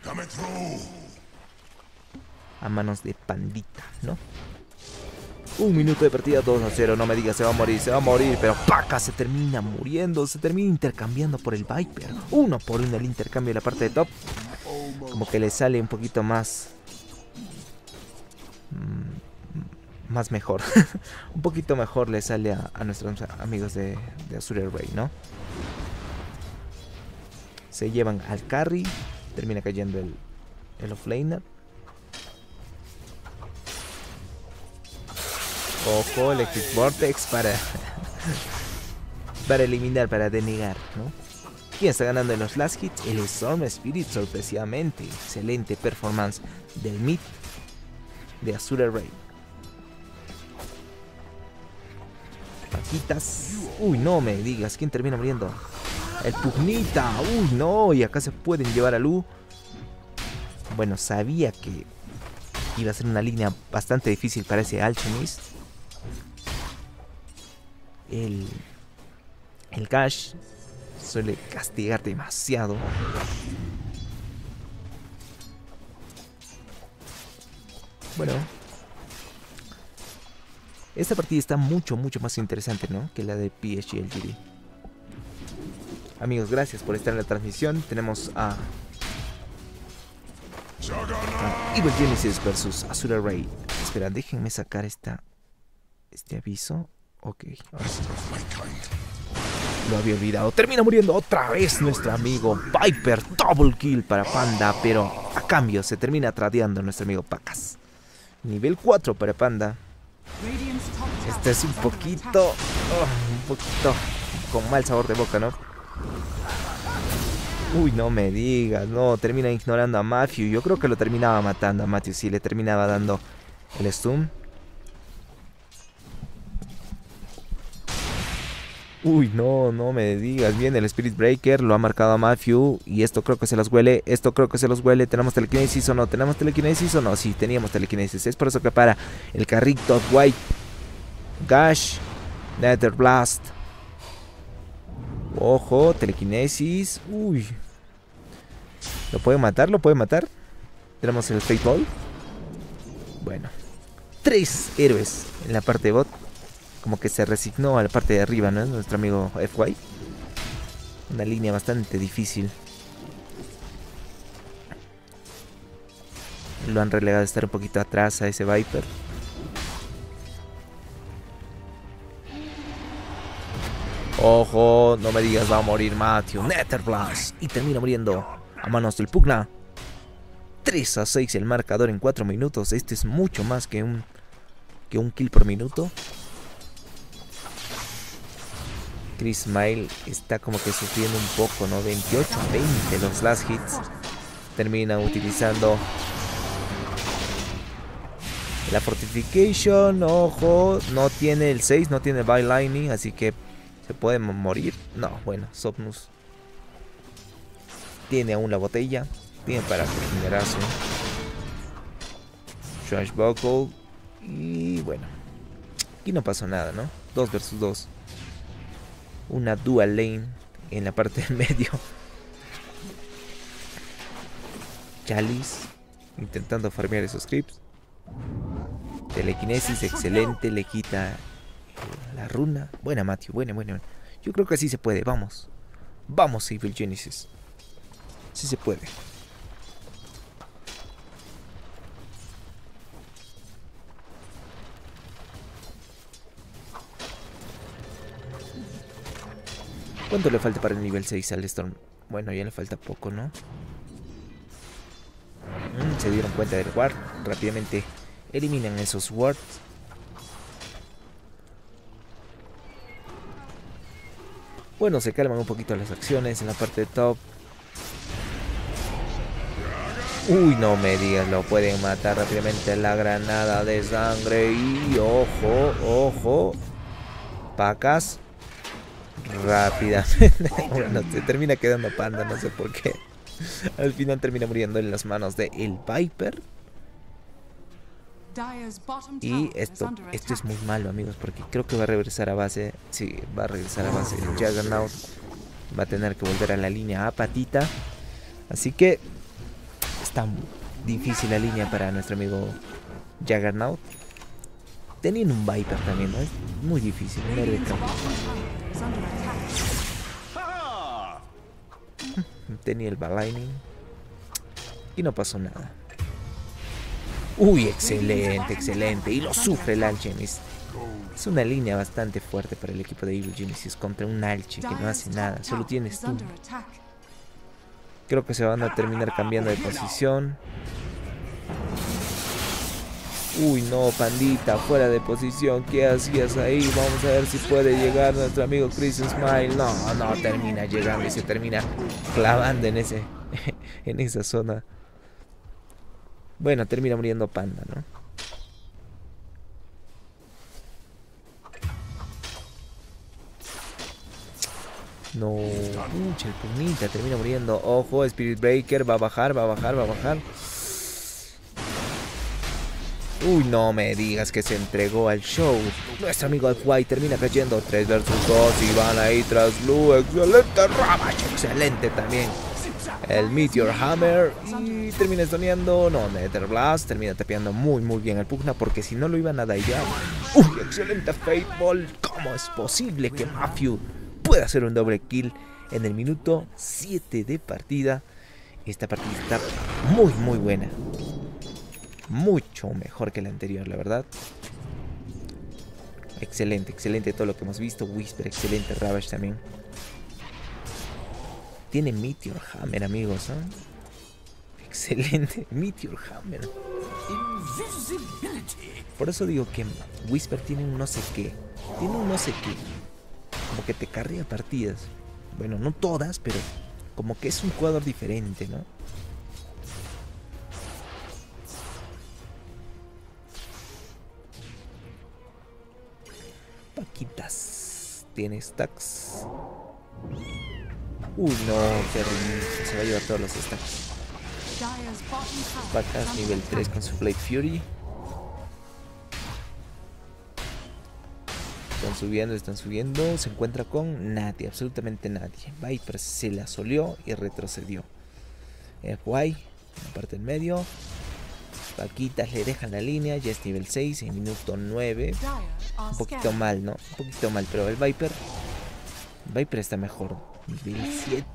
a manos de Pandita, ¿no? 1 minuto de partida, 2-0, no me digas, se va a morir, pero Paca se termina muriendo, se termina intercambiando por el Viper. 1 por 1 el intercambio de la parte de top. Como que le sale un poquito más mejor. Un poquito mejor le sale a nuestros amigos de Azure Ray, ¿no? Se llevan al carry, termina cayendo el offlaner. Ojo, Electric Vortex para eliminar, para denegar, ¿no? ¿Quién está ganando en los last hits? El Storm Spirit, sorpresivamente. Excelente performance del mid de Azure Ray. Paquitas. Uy, no me digas, ¿quién termina muriendo? El Pugnita. Uy, no, y acá se pueden llevar a Lu. Bueno, sabía que iba a ser una línea bastante difícil para ese Alchemist. El Gash suele castigar demasiado. Bueno, esta partida está mucho más interesante, ¿no? Que la de PSG LGD. Amigos, gracias por estar en la transmisión. Tenemos a Evil Genesis versus Azure Ray. Espera, déjenme sacar este aviso. Ok, ahora sí. Lo había olvidado. Termina muriendo otra vez nuestro amigo Viper. Double kill para Panda, pero a cambio se termina tradeando nuestro amigo Pacas. Nivel 4 para Panda. Este es un poquito con mal sabor de boca, ¿no? Uy, no me digas, no, termina ignorando a Matthew. Yo creo que lo terminaba matando a Matthew, sí, le terminaba dando el stun. Uy, no me digas. Bien, el Spirit Breaker lo ha marcado a Matthew. Y esto creo que se los huele. ¿Tenemos telequinesis o no? Sí, teníamos telequinesis. Es por eso que para el carrito White. Gash. Nether Blast. Ojo, telequinesis. Uy. ¿Lo puede matar? Tenemos el Fate Ball. Bueno. 3 héroes en la parte de bot. Como que se resignó a la parte de arriba, ¿no? Nuestro amigo FY. Una línea bastante difícil. Lo han relegado a estar un poquito atrás a ese Viper. Ojo, no me digas, va a morir Matthew. Nether Blast. Y termina muriendo a manos del Pugna. 3-6 el marcador en 4 minutos. Este es mucho más que un kill por minuto. Chris Smile está como que sufriendo un poco, ¿no? 28-20 los last hits. Termina utilizando la Fortification. Ojo, no tiene el 6, no tiene el Bylining, así que se puede morir. No, bueno, Sopnus tiene aún la botella. Tiene para regenerarse. Swashbuckle. Y bueno, aquí no pasó nada, ¿no? 2 versus 2. Una dual lane en la parte del medio. Chalice intentando farmear esos creeps. Telequinesis, excelente. Le quita la runa. Buena, Matthew, buena. Yo creo que así se puede, vamos. Vamos, Evil Genesis. Sí se puede. ¿Cuánto le falta para el nivel 6 al Storm? Bueno, ya le falta poco, ¿no? Se dieron cuenta del ward. Rápidamente eliminan esos wards. Bueno, se calman un poquito las acciones en la parte de top. Uy, no me digas, lo pueden matar rápidamente. La granada de sangre. Y ojo. Pacas. rápidamente. Bueno, se termina quedando Panda, no sé por qué. Al final termina muriendo en las manos de el Viper. Y esto es muy malo, amigos, porque creo que va a regresar a base. Sí, va a regresar a base. El Juggernaut va a tener que volver a la línea a patita. Así que está difícil la línea para nuestro amigo Juggernaut. Teniendo un Viper también, ¿no? Es muy difícil. Tenía el Lightning y no pasó nada. Uy, excelente, excelente. Y lo sufre el Alchemist. Es una línea bastante fuerte para el equipo de Evil Genesis contra un Alchi que no hace nada, solo tiene stun. Creo que se van a terminar cambiando de posición. Uy, no, Pandita, fuera de posición. ¿Qué hacías ahí? Vamos a ver si puede llegar nuestro amigo Chris Smile. No, no, termina llegando y se termina clavando en esa zona. Bueno, termina muriendo Panda, ¿no? No, pucha, el Punita termina muriendo. Ojo, Spirit Breaker va a bajar, va a bajar, va a bajar. Uy, no me digas que se entregó al show. Nuestro amigo White termina cayendo 3 versus 2 y van ahí tras Blue. Excelente Ravage, excelente también. El Meteor Hammer y termina estoneando. No, Nether Blast termina tapeando muy bien al Pugna porque si no lo iban a dañar. Uy, excelente Fate Ball. ¿Cómo es posible que Matthew pueda hacer un doble kill en el minuto 7 de partida? Esta partida está muy buena. Mucho mejor que la anterior, la verdad. Excelente, excelente todo lo que hemos visto. Whisper, excelente. Ravage también. Tiene Meteor Hammer, amigos, ¿eh? Excelente. Meteor Hammer. Por eso digo que Whisper tiene un no sé qué. Tiene un no sé qué. Como que te carrea partidas. Bueno, no todas, pero como que es un jugador diferente, ¿no? Paquitas. Tiene stacks. Uy, no, Terry se va a llevar todos los stacks. Pacas nivel 3 con su Blade Fury. Están subiendo. Se encuentra con nadie, absolutamente nadie. Viper se la solió y retrocedió. Guay, en la parte del medio. Paquitas le dejan la línea, ya es nivel 6 en minuto 9. Un poquito mal, ¿no? Un poquito mal, pero el Viper está mejor. Nivel 7.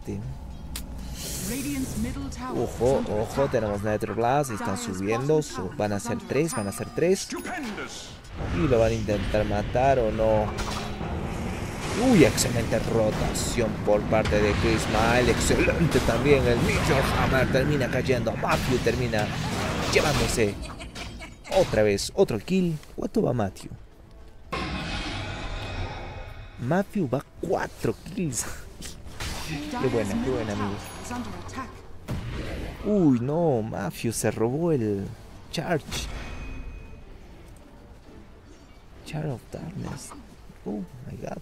Ojo, ojo, tenemos Nether Blast, están subiendo. Van a ser 3, y lo van a intentar matar o no. Uy, excelente rotación por parte de Chris Smile. Excelente también el Meteor Hammer. Termina cayendo. Matthew termina llevándose otra vez otro kill. ¿Cuánto va Matthew? Matthew va 4 kills. Qué buena, amigos. Uy, no, Matthew se robó el Charge of Darkness. Oh my god.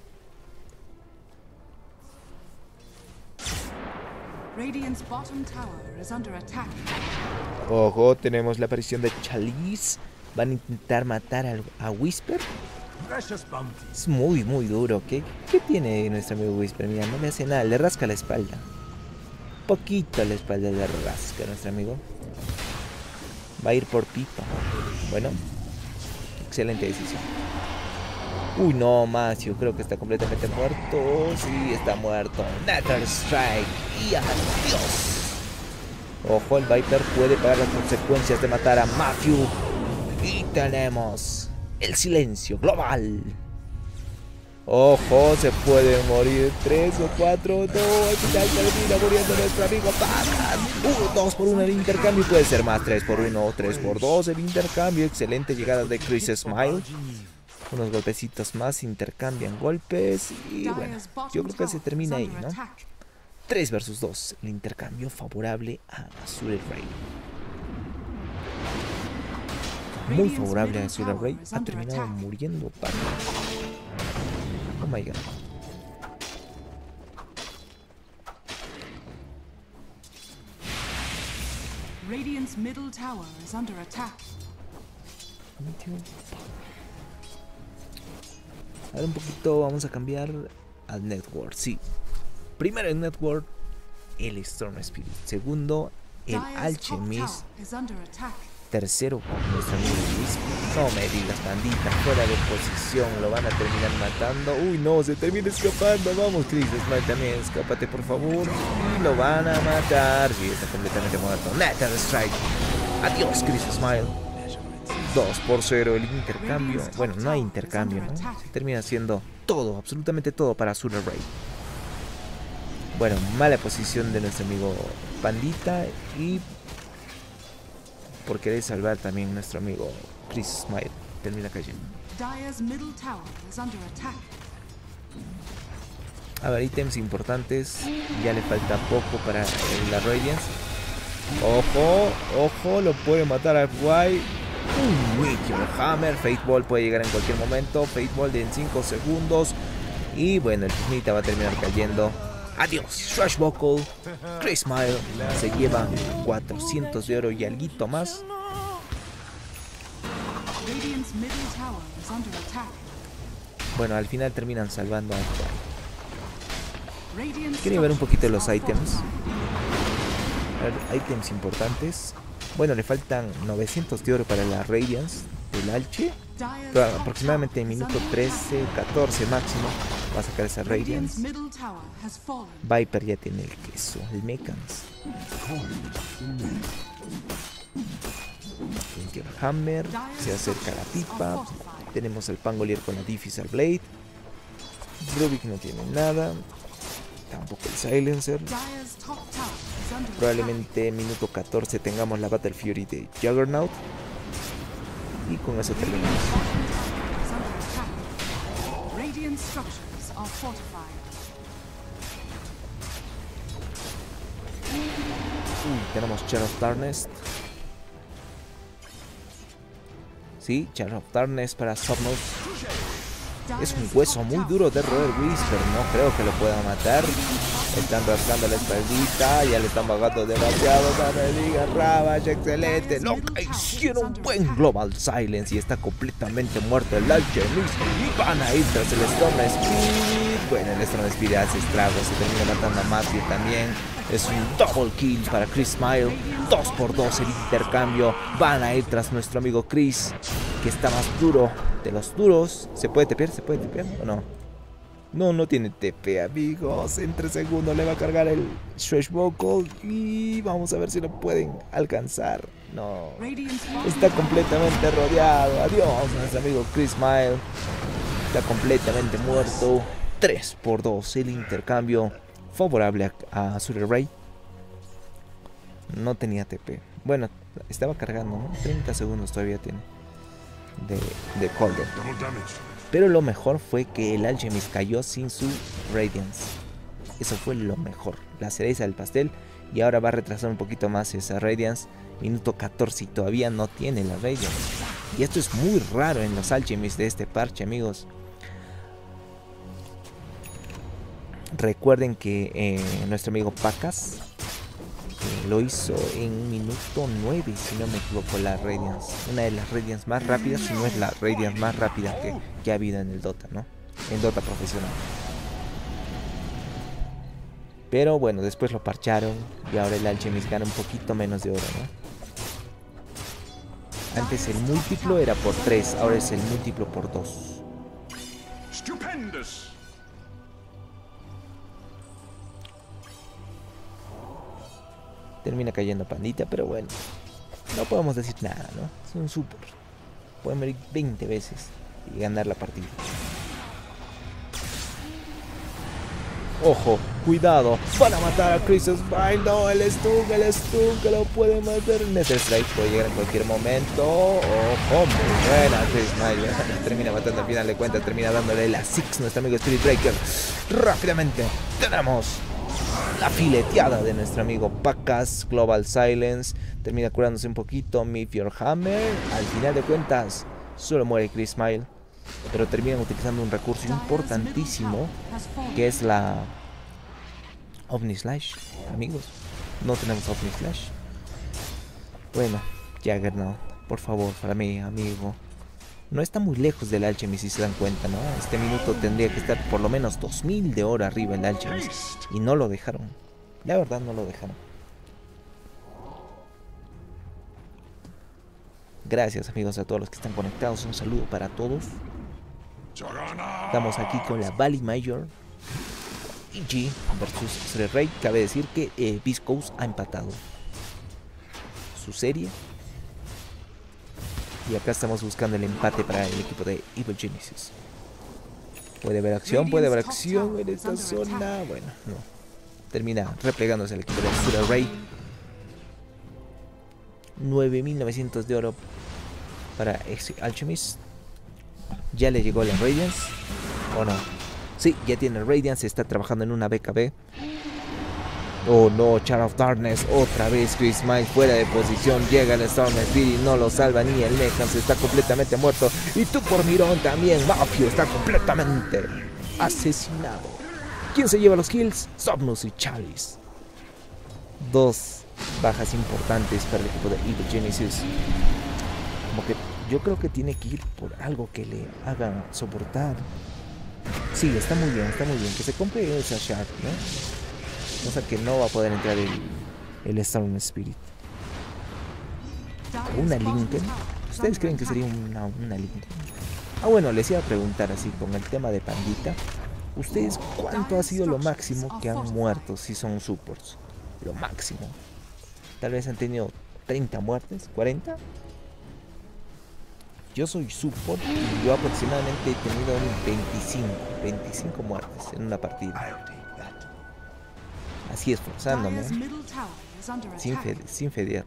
Radiant's bottom tower is under attack. Ojo, tenemos la aparición de Chalice. Van a intentar matar a Whisper. Es muy duro. ¿Qué tiene nuestro amigo Whisper? Mira, no le hace nada, le rasca la espalda. Poquito la espalda le rasca a nuestro amigo. Va a ir por pipa. Bueno, excelente decisión. Uy, no, Matthew, creo que está completamente muerto. Sí, está muerto. Nether Strike. Y adiós. Ojo, el Viper puede pagar las consecuencias de matar a Matthew. Y tenemos el silencio global. Ojo, se puede morir 3 o 4. No, al final termina muriendo nuestro amigo Patas. 2 por 1 el intercambio. Puede ser más 3 por 1, 3 por 2 el intercambio. Excelente llegada de Chris Smile. Unos golpecitos más, intercambian golpes. Y bueno, yo creo que se termina ahí, ¿no? 3 versus 2. El intercambio favorable a Azure Ray. Muy favorable a Azure Ray. Ha terminado muriendo Patas. Oh my god. Radiant's middle tower is under attack. Ahora un poquito vamos a cambiar al Network. Sí. Primero el Network, el Storm Spirit. Segundo, el Dire's top Alchemist. tower is under attack. Tercero, nuestro amigo Luis. No me digas, bandita, fuera de posición, lo van a terminar matando. Uy, no, se termina escapando. Vamos, Chris, Smile también, escápate por favor. Y lo van a matar. Sí, está completamente muerto. Nether Strike. Adiós, Chris Smile. 2-0 el intercambio. Bueno, no hay intercambio, ¿no? Se termina siendo todo, absolutamente todo para Azure Ray. Bueno, mala posición de nuestro amigo Pandita y por querer salvar también nuestro amigo Chris Smile termina cayendo. Dire's middle tower is under attack. A ver, ítems importantes. Ya le falta poco para la Radiance. Ojo, ojo, lo puede matar al Guay. Meteor Hammer. Fate Ball puede llegar en cualquier momento. Fate Ball en 5 segundos. Y bueno, el Tignita va a terminar cayendo. Adiós, Swashbuckle. Chris Smile se lleva 400 de oro y alguito más. Radiant's middle tower is under attack. Bueno, al final terminan salvando a Radiant's Quiero ver un poquito los structures are ítems. fortified. A ver, ítems importantes. Bueno, le faltan 900 de oro para la Radiance del Alche. Dire's Pero top aproximadamente tower en is minuto under 13, 14 máximo va a sacar esa Radiant's Radiance. middle tower has fallen. Viper ya tiene el queso, el Mechans. Meteor Hammer, se acerca la pipa. Tenemos el Pangolier con la Diffusal Blade. Rubik no tiene nada. Tampoco el Silencer. Dire's top tower is under Probablemente en minuto 14 tengamos la Battle Fury de Juggernaut. Y con eso terminamos. is under attack. Radiant structures are fortified. Tenemos Chair of Darkness. Sí, Chair of Darkness para Subnos. Es un hueso muy duro de roer Whisper. No creo que lo pueda matar. Están rascando la espaldita. Ya le están bajando demasiado. No me digas, Ravage, excelente. Lo que hicieron un buen Global Silence. Y está completamente muerto el Alchemist. Y van a ir tras el Storm Spirit. Bueno, el Storm Spirit hace estragos. Se termina matando a Matthew también. Es un double kill para Chris Smile. 2-2 el intercambio. Van a ir tras nuestro amigo Chris, que está más duro de los duros. ¿Se puede tepear? ¿Se puede tepear o no? No, no tiene TP, amigos. En 3 segundos le va a cargar el Swashbuckle. Y vamos a ver si lo pueden alcanzar. No. Está completamente rodeado. Adiós, nuestro amigo Chris Smile. Está completamente muerto. 3-2 el intercambio. Favorable a Azure Ray. No tenía TP. Bueno, estaba cargando, ¿no? 30 segundos todavía tiene de cooldown. Pero lo mejor fue que el Alchemist cayó sin su Radiance. Eso fue lo mejor, la cereza del pastel. Y ahora va a retrasar un poquito más esa Radiance. Minuto 14 y todavía no tiene la Radiance. Y esto es muy raro en los Alchemists de este parche, amigos. Recuerden que nuestro amigo Pacas lo hizo en minuto 9, si no me equivoco, la Radiance. Una de las Radiance más rápidas, si no es la Radiance más rápida que ha habido en el Dota, ¿no? En Dota profesional. Pero bueno, después lo parcharon y ahora el Alchemist gana un poquito menos de oro, ¿no? Antes el múltiplo era por 3, ahora es el múltiplo por 2. Stupendous. Termina cayendo Pandita, pero bueno, no podemos decir nada, ¿no? Es un super. Pueden morir 20 veces y ganar la partida. Ojo, cuidado, van a matar a Chris Smile. No, el stun que lo puede matar. Nether Strike puede llegar en cualquier momento. Ojo, muy buena Chris Smile. Termina matando al final de cuentas, termina dándole la 6 nuestro amigo Spirit Breaker. Rápidamente tenemos la fileteada de nuestro amigo Pacas. Global Silence. Termina curándose un poquito. Meteor Hammer. Al final de cuentas, solo muere Chris Smile. Pero terminan utilizando un recurso importantísimo, que es la Omni Slash. Amigos, no tenemos Omni Slash. Bueno, Juggernaut, por favor, para mí, amigo. No está muy lejos del Alchemist, si se dan cuenta, ¿no? Este minuto tendría que estar por lo menos 2000 de oro arriba el Alchemist. Y no lo dejaron. La verdad, no lo dejaron. Gracias, amigos, a todos los que están conectados. Un saludo para todos. Estamos aquí con la Valley Major. EG versus Azure Ray. Cabe decir que Beast Coast ha empatado su serie. Y acá estamos buscando el empate para el equipo de Evil Genesis. Puede haber acción en esta zona. Bueno, no. Termina replegándose el equipo de Azure Ray. 9900 de oro para Alchemist. Ya le llegó la Radiance. ¿O no? Sí, ya tiene Radiance. Está trabajando en una BKB. Oh no, Char of Darkness. Otra vez Chris Smile fuera de posición. Llega el Storm Spirit. No lo salva ni el Mechans. Está completamente muerto. Y tú por Mirón también. Mafio está completamente asesinado. ¿Quién se lleva los kills? Somnus y Chalice. Dos bajas importantes para el equipo de Evil Genesis. Como que yo creo que tiene que ir por algo que le haga soportar. Sí, está muy bien, que se compre esa Shard, ¿no? Cosa que no va a poder entrar el Storm Spirit. Una Lincoln. ¿Ustedes creen que sería una Lincoln? Ah, bueno, les iba a preguntar así con el tema de Pandita. ¿Ustedes cuánto ha sido lo máximo que han muerto si son supports? Lo máximo. Tal vez han tenido 30 muertes, 40. Yo soy support y yo aproximadamente he tenido 25 muertes en una partida. Así esforzándome, sin fedear.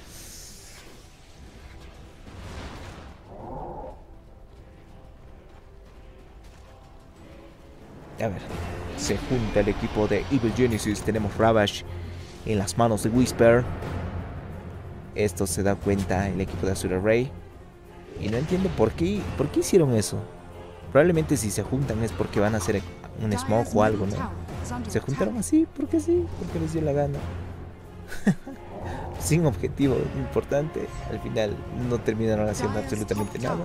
A ver, se junta el equipo de Evil Genesis. Tenemos Ravage en las manos de Whisper. Esto se da cuenta el equipo de Azure Ray. Y no entiendo por qué hicieron eso. Probablemente si se juntan es porque van a hacer un smoke o algo, ¿no? Se juntaron así, porque sí, porque les dio la gana. Sin objetivo importante. Al final no terminaron haciendo absolutamente nada.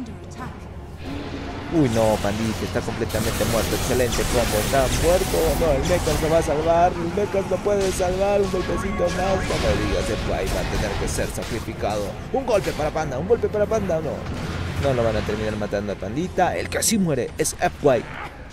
Uy no, Pandita está completamente muerto. Excelente combo, está muerto. No, el Mechans lo va a salvar. El Mechans lo puede salvar. Un golpecito más. No me digas, F-Way va a tener que ser sacrificado. Un golpe para Panda, no. No lo van a terminar matando a Pandita. El que sí muere es F-Way.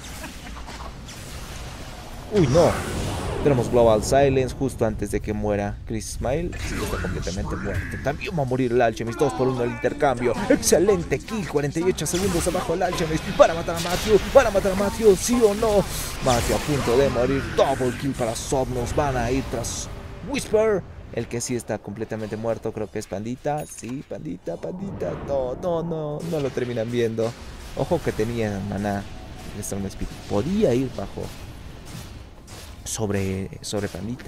Uy no. Tenemos Global Silence justo antes de que muera Chris Smile. Sí, está completamente muerto. También va a morir el Alchemist. 2 por 1 el intercambio. Excelente kill. 48 segundos abajo el Alchemist. Para matar a Matthew. ¿Sí o no? Matthew a punto de morir. Double kill para Somnus. Van a ir tras Whisper. El que sí está completamente muerto creo que es Pandita. Sí, Pandita. No lo terminan viendo. Ojo que tenía maná. Podía ir bajo. Sobre Pandita.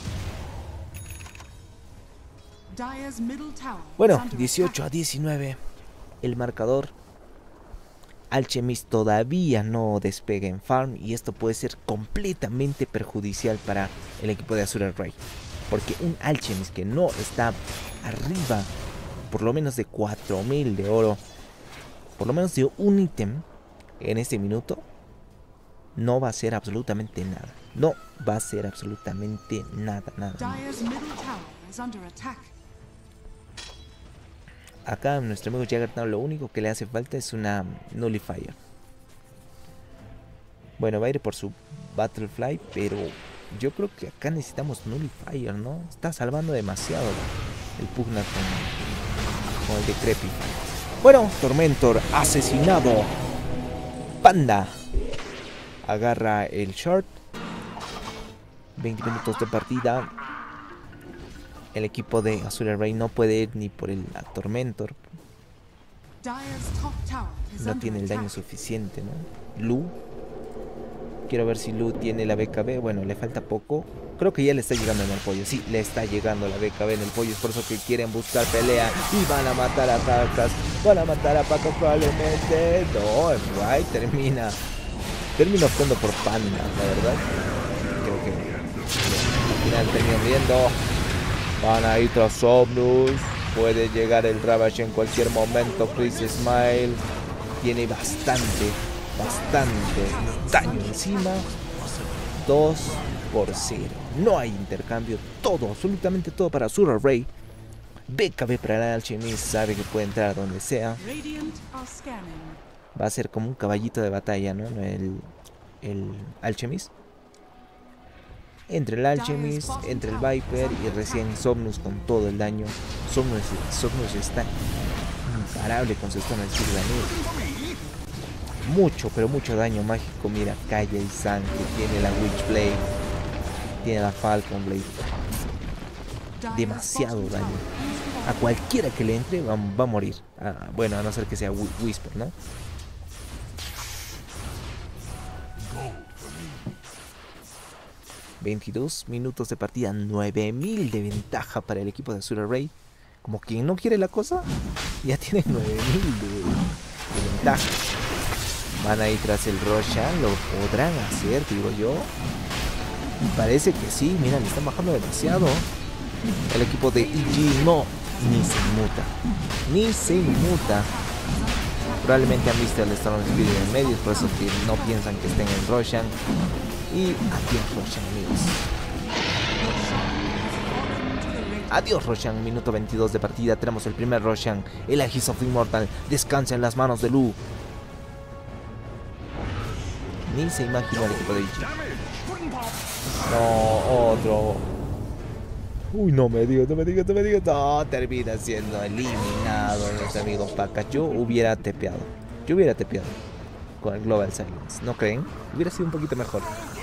Bueno, 18-19 el marcador. Alchemist todavía no despega en farm y esto puede ser completamente perjudicial para el equipo de Azure Ray, porque un Alchemist que no está arriba por lo menos de 4000 de oro, por lo menos de un ítem en este minuto, no va a ser absolutamente nada. No va a ser absolutamente nada. Acá nuestro amigo Juggernaut lo único que le hace falta es una Nullifier. Bueno, va a ir por su Battlefly, pero yo creo que acá necesitamos Nullifier, ¿no? Está salvando demasiado el Pugna con el Decrepit. Bueno, Tormentor asesinado. Panda agarra el short. 20 minutos de partida. El equipo de Azure Ray no puede ir ni por el Tormentor. No tiene el daño suficiente, ¿no? Lu. Quiero ver si Lu tiene la BKB. Bueno, le falta poco. Creo que ya le está llegando en el pollo. Sí, le está llegando la BKB en el pollo. Es por eso que quieren buscar pelea. Y van a matar a Carcas. Van a matar a Paco probablemente. No, el Ray termina optando por Panda, la verdad. Creo que al final terminan viendo. Van a ir tras Somnus. Puede llegar el Ravage en cualquier momento. Chris Smile tiene bastante daño encima. 2-0. No hay intercambio. Todo, absolutamente todo para Azura Ray. BKB para el Alchemist. Sabe que puede entrar donde sea. Va a ser como un caballito de batalla, ¿no? El Alchemist. Entre el Alchemist, entre el Viper y recién Somnus con todo el daño. Somnus está imparable con su Stone Spear Granir. Mucho, pero mucho daño mágico. Mira, Kaya y San, que tiene la Witchblade, tiene la Falcon Blade. Demasiado daño. A cualquiera que le entre va a morir. Bueno, a no ser que sea Whisper, ¿no? ...22 minutos de partida... ...9000 de ventaja para el equipo de Azura Ray... ...como quien no quiere la cosa... ...ya tiene 9000 de ventaja... ...van a ir tras el Roshan... ...lo podrán hacer, digo yo... ...parece que sí, mira, le están bajando demasiado... ...el equipo de EG no... ...ni se inmuta... Probablemente han visto el Storm Spirit en medio... ...por eso que no piensan que estén en Roshan... Y adiós Roshan, amigos. Adiós Roshan, minuto 22 de partida. Tenemos el primer Roshan. El Aegis of the Immortal descansa en las manos de Lu. Ni se imagina el equipo de Ichi. No, otro. Uy, no me digas. No, termina siendo eliminado nuestro amigo Paka. Yo hubiera tepeado. Con el Global Silence, ¿no creen? Hubiera sido un poquito mejor.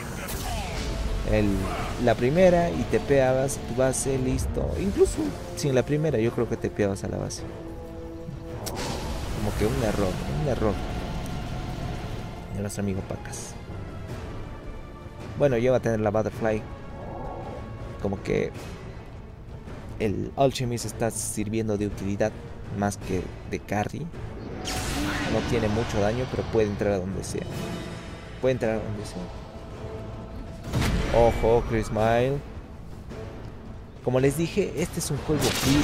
La primera y tepeabas tu base, listo. Incluso sin la primera yo creo que tepeabas a la base. Como que un error de nuestro amigo Pacas. Bueno, ya va a tener la Butterfly. Como que el Alchemist está sirviendo de utilidad más que de carry. No tiene mucho daño, pero puede entrar a donde sea. Ojo, Chris Smile. Como les dije, este es un juego free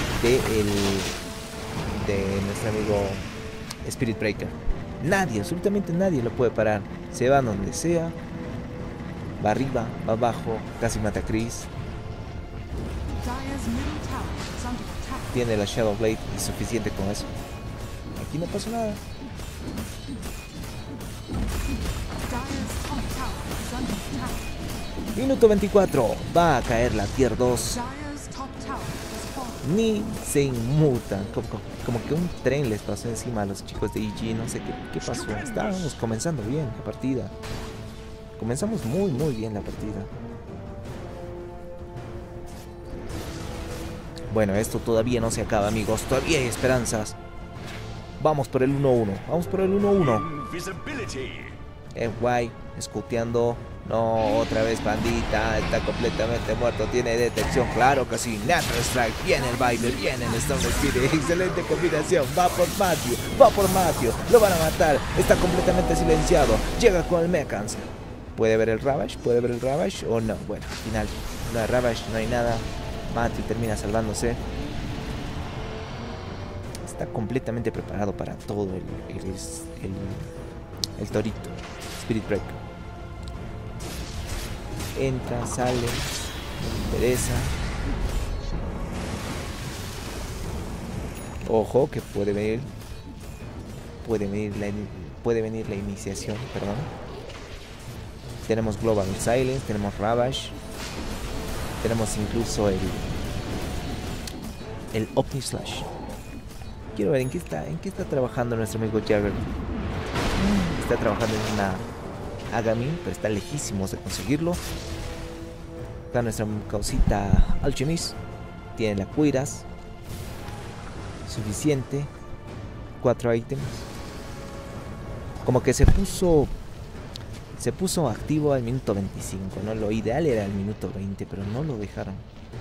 de nuestro amigo Spirit Breaker. Absolutamente nadie lo puede parar. Se va donde sea. Va arriba, va abajo. Casi mata a Chris. Tiene la Shadow Blade y suficiente con eso. Aquí no pasa nada. Minuto 24. Va a caer la tier 2. Ni se inmutan. Como que un tren les pasó encima a los chicos de EG. No sé qué pasó. Estábamos comenzando bien la partida. Comenzamos muy bien la partida. Bueno, esto todavía no se acaba, amigos. Todavía hay esperanzas. Vamos por el 1-1. Guay, escuteando. No, otra vez bandita. Está completamente muerto. Tiene detección, claro que sí. Natural Strike. Viene el Viper. Viene el Stone Spirit. Excelente combinación. Va por Matthew. Lo van a matar. Está completamente silenciado. Llega con el Mechans. ¿Puede ver el Ravage o no? Bueno, al final no hay Ravage, no hay nada. Matthew termina salvándose. Está completamente preparado para todo el torito. Spirit Breaker. Entra, sale, no interesa. Ojo que puede venir la iniciación, perdón. Tenemos Global Silence, tenemos Ravage. Tenemos incluso el Omni Slash. Quiero ver en qué está trabajando nuestro amigo Jagger. Está trabajando en una Agamin, pero está lejísimos de conseguirlo. Acá nuestra causita Alchemist. Tiene la Cuiras. Suficiente. 4 ítems. Como que se puso activo al minuto 25, ¿no? Lo ideal era el minuto 20, pero no lo dejaron.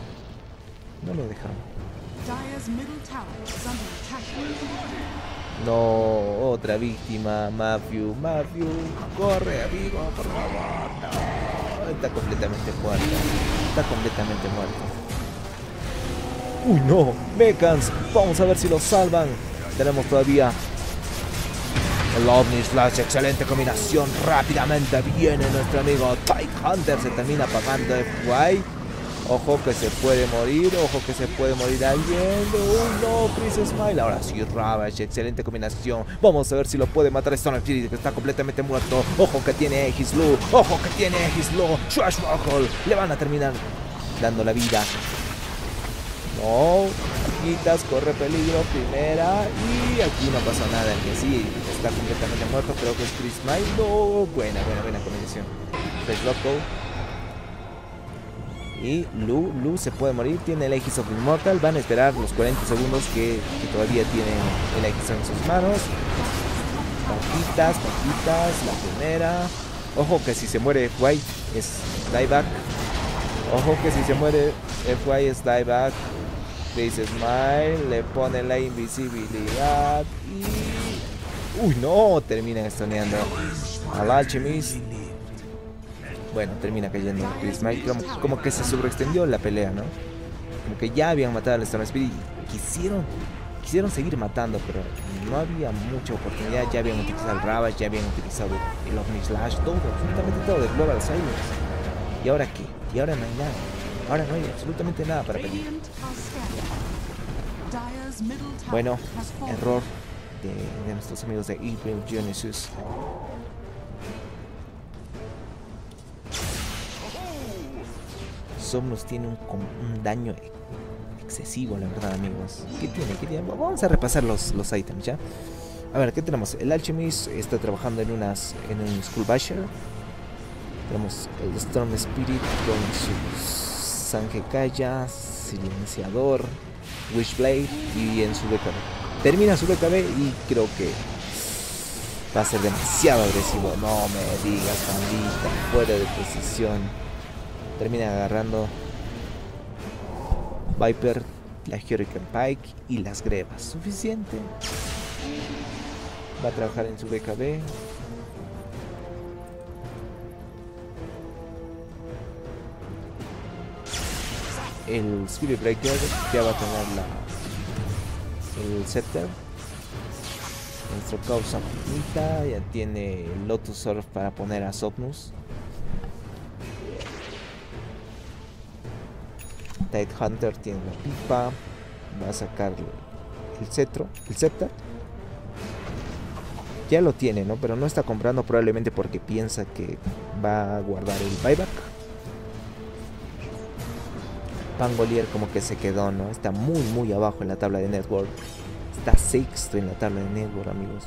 No, otra víctima, Matthew, corre, amigo, por favor. No, está completamente muerto. Uy, no. Mechans. Vamos a ver si lo salvan. Tenemos todavía el Omni Slash. Excelente combinación. Rápidamente viene nuestro amigo Tidehunter. Se termina apagando FY. Ojo que se puede morir. Ojo que se puede morir alguien. Uy, no. Chris Smile. Ahora sí, Ravage. Excelente combinación. Vamos a ver si lo puede matar Stone Spirit, que está completamente muerto. Ojo que tiene Aegis-Lu. Ojo que tiene Aegis-Lu. Swashbuckle. Le van a terminar dando la vida. No, Quitas, corre peligro, primera. Y aquí no pasa nada. El que sí está completamente muerto, creo que es Chris Smile. No, buena combinación. Flashbuckle. Y Lu se puede morir, tiene el Aegis of Immortal. Van a esperar los 40 segundos que todavía tienen el Aegis en sus manos. Paquitas, la primera. Ojo que si se muere FY es dieback. Ojo que si se muere FY es dieback. Chris Smile le pone la invisibilidad y... Uy, no, terminan stuneando al Alchemist. Bueno, termina cayendo Chris Smile. Como que se sobreextendió la pelea, ¿no? Como que ya habían matado al Stone Spirit y quisieron seguir matando, pero no había mucha oportunidad. Ya habían utilizado el Ravage, ya habían utilizado el Omni Slash, todo, absolutamente todo, el Global Silence. ¿Y ahora qué? Y ahora no hay nada. Ahora no hay absolutamente nada para pelear. Bueno, error de nuestros amigos de Evil Genesis. Somnus tiene un daño excesivo, la verdad, amigos. ¿Qué tiene? Vamos a repasar los ítems, ¿ya? A ver, ¿qué tenemos? El Alchemist está trabajando en un Skull Basher. Tenemos el Storm Spirit con su Sangekaya, Silenciador, Wishblade y en su BKB. Termina su BKB y creo que va a ser demasiado agresivo. No me digas, pandita, fuera de posición. Termina agarrando Viper, la Hurricane Pike y las Grebas. Suficiente. Va a trabajar en su BKB. El Spirit Breaker ya va a tener el Scepter. Nuestro causa bonita, ya tiene el Lotus Surf para poner a Somnus. Tidehunter tiene la pipa, va a sacar el Scepter. Ya lo tiene, ¿no? Pero no está comprando probablemente porque piensa que va a guardar el buyback. Pangolier como que se quedó, ¿no? Está muy abajo en la tabla de Network. Está sexto en la tabla de Network, amigos.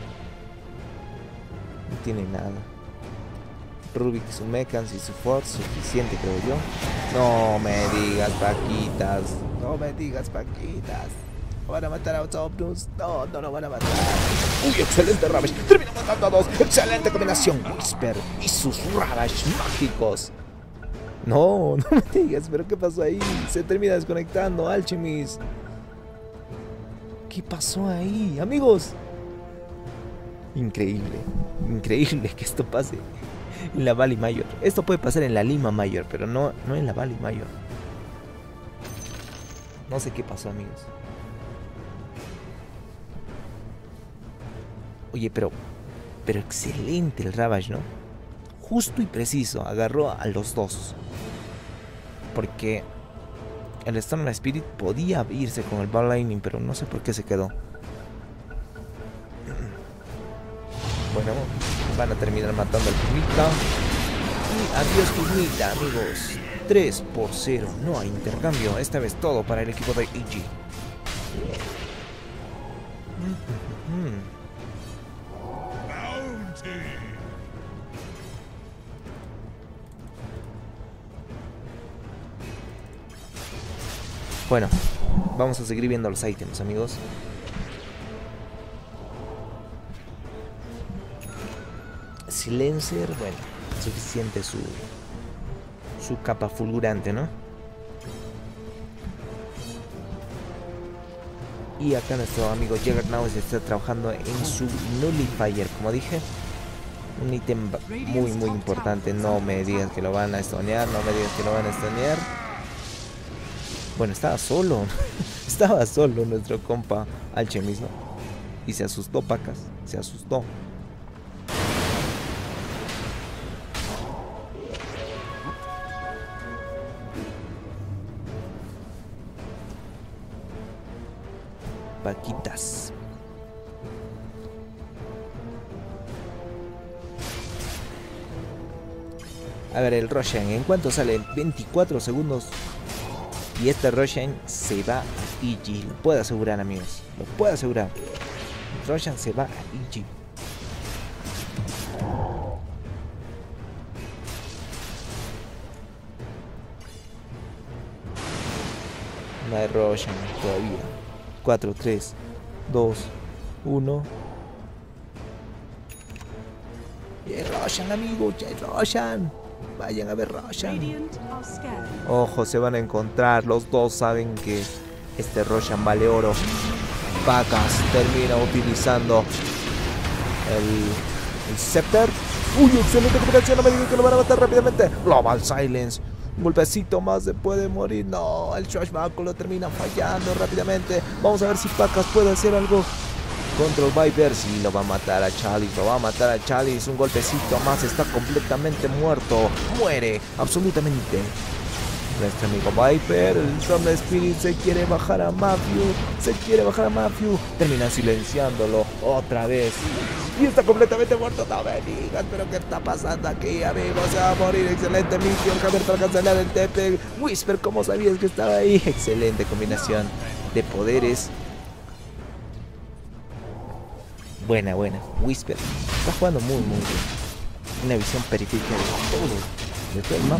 No tiene nada. Rubik, su Mechans y su Force, suficiente, creo yo. No me digas, Paquitas. No me digas, Paquitas. ¿Van a matar a Somnus? No lo van a matar. Uy, excelente Ravage. Termina matando a dos. Excelente combinación. Whisper y sus Ravage mágicos. No me digas, pero ¿qué pasó ahí? Se termina desconectando Alchemist. ¿Qué pasó ahí, amigos? Increíble que esto pase en la Valley Mayor. Esto puede pasar en la Lima Mayor, pero no en la Valley Mayor. No sé qué pasó, amigos. Oye, pero excelente el Ravage, ¿no? Justo y preciso, agarró a los dos. Porque el Storm Spirit podía irse con el Ball Lightning, pero no sé por qué se quedó. Bueno, van a terminar matando al Pugmita. Y adiós Pugmita, amigos. 3-0, no hay intercambio. Esta vez todo para el equipo de EG. Bueno, vamos a seguir viendo los ítems, amigos. Silencer, bueno, suficiente su capa fulgurante, ¿no? Y acá nuestro amigo Juggernaut está trabajando en su Nullifier, como dije. Un ítem muy importante. No me digas que lo van a stunear, Bueno, estaba solo. Estaba solo nuestro compa Alchemist, ¿no? Y se asustó, pacas. Se asustó. Paquitas. A ver, el Roshan, ¿en cuánto sale? 24 segundos. Y este Roshan se va a EG. Lo puedo asegurar, amigos. Lo puedo asegurar. Roshan se va a EG. No hay Roshan todavía. 4, 3, 2, 1. Y el Roshan, amigos. Ya el Roshan. Vayan a ver Roshan. Ojo, se van a encontrar. Los dos saben que este Roshan vale oro. Pacas termina utilizando el Scepter. Uy, excelente combinación. No me digan que lo van a matar rápidamente. Global Silence. Un golpecito más se puede morir. No, el Swashbuckle lo termina fallando rápidamente. Vamos a ver si Pacas puede hacer algo contra el Viper. Sí, lo va a matar a Chalice. Lo va a matar a Chalice. Un golpecito más. Está completamente muerto. Muere absolutamente. Nuestro amigo Viper, el Storm Spirit se quiere bajar a Matthew. Termina silenciándolo otra vez. Y está completamente muerto. No me digas, pero ¿qué está pasando aquí, amigos? Se va a morir. Excelente misión. Javier para cancelar el TP. Whisper, ¿cómo sabías que estaba ahí? Excelente combinación de poderes. Buena. Whisper está jugando muy bien. Una visión periférica de todo el mapa.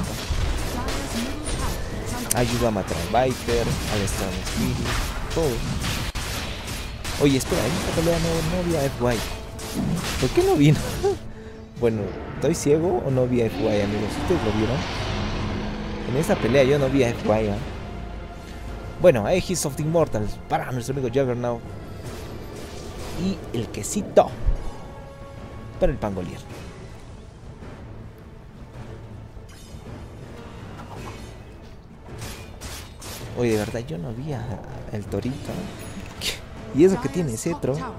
Ayuda a matar al Viper, al Storm Spirit, todo. Oye, espera, en esta pelea no vi a FY. ¿Por qué no vino? Bueno, ¿estoy ciego o no vi a FY, amigos? ¿Ustedes lo vieron? En esta pelea yo no vi a FY, ¿eh? Bueno, Aegis of the Immortals para nuestro amigo Juggernaut. Y el quesito para el Pangolier. Oye, de verdad, yo no vi el torito. Y eso que tiene cetro. Bueno,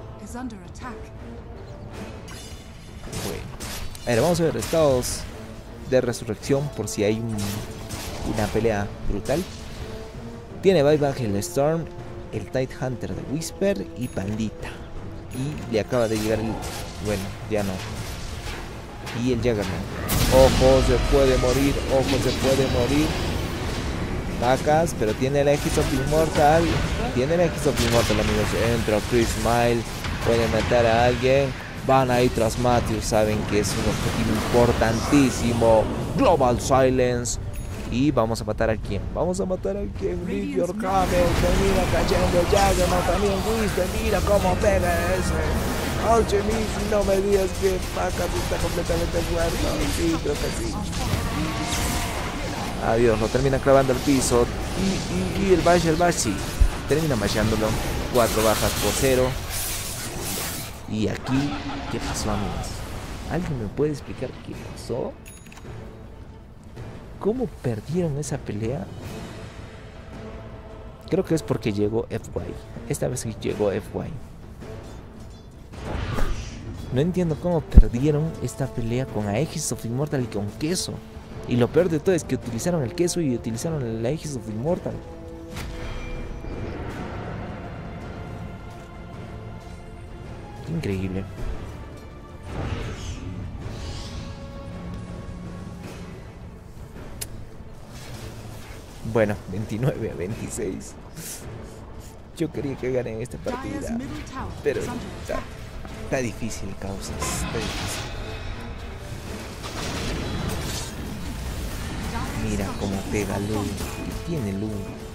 a ver, vamos a ver estados de resurrección por si hay una pelea brutal. Tiene buyback el Storm, el Tide Hunter de Whisper y Pandita. Y le acaba de llegar el... Bueno, ya no. Y el Juggernaut. Ojo, se puede morir. Vacas, pero tiene el Aegis of the Immortal. Amigos. Entra Chris Smile. Puede matar a alguien. Van a ir tras Matthew. Saben que es un objetivo importantísimo. Global Silence. Y vamos a matar a quién. Leave your comment. Termina cayendo Juggernaut. También Whisper. Mira cómo pega ese. Alchemist. No me digas que Pacas está completamente muerto. Sí, creo que sí. Adiós, lo termina clavando al piso. Y el Bash sí. Termina mashándolo. 4 bajas por 0. Y aquí, ¿qué pasó, amigos? ¿Alguien me puede explicar qué pasó? ¿Cómo perdieron esa pelea? Creo que es porque llegó FY. Esta vez sí llegó FY. No entiendo cómo perdieron esta pelea con Aegis of Immortal y con queso. Y lo peor de todo es que utilizaron el queso y utilizaron el Aegis of Immortal. Increíble. Bueno, 29-26. Yo quería que ganen esta partida, pero está difícil, causas. Está difícil. Mira cómo pega Lu. Tiene Lu.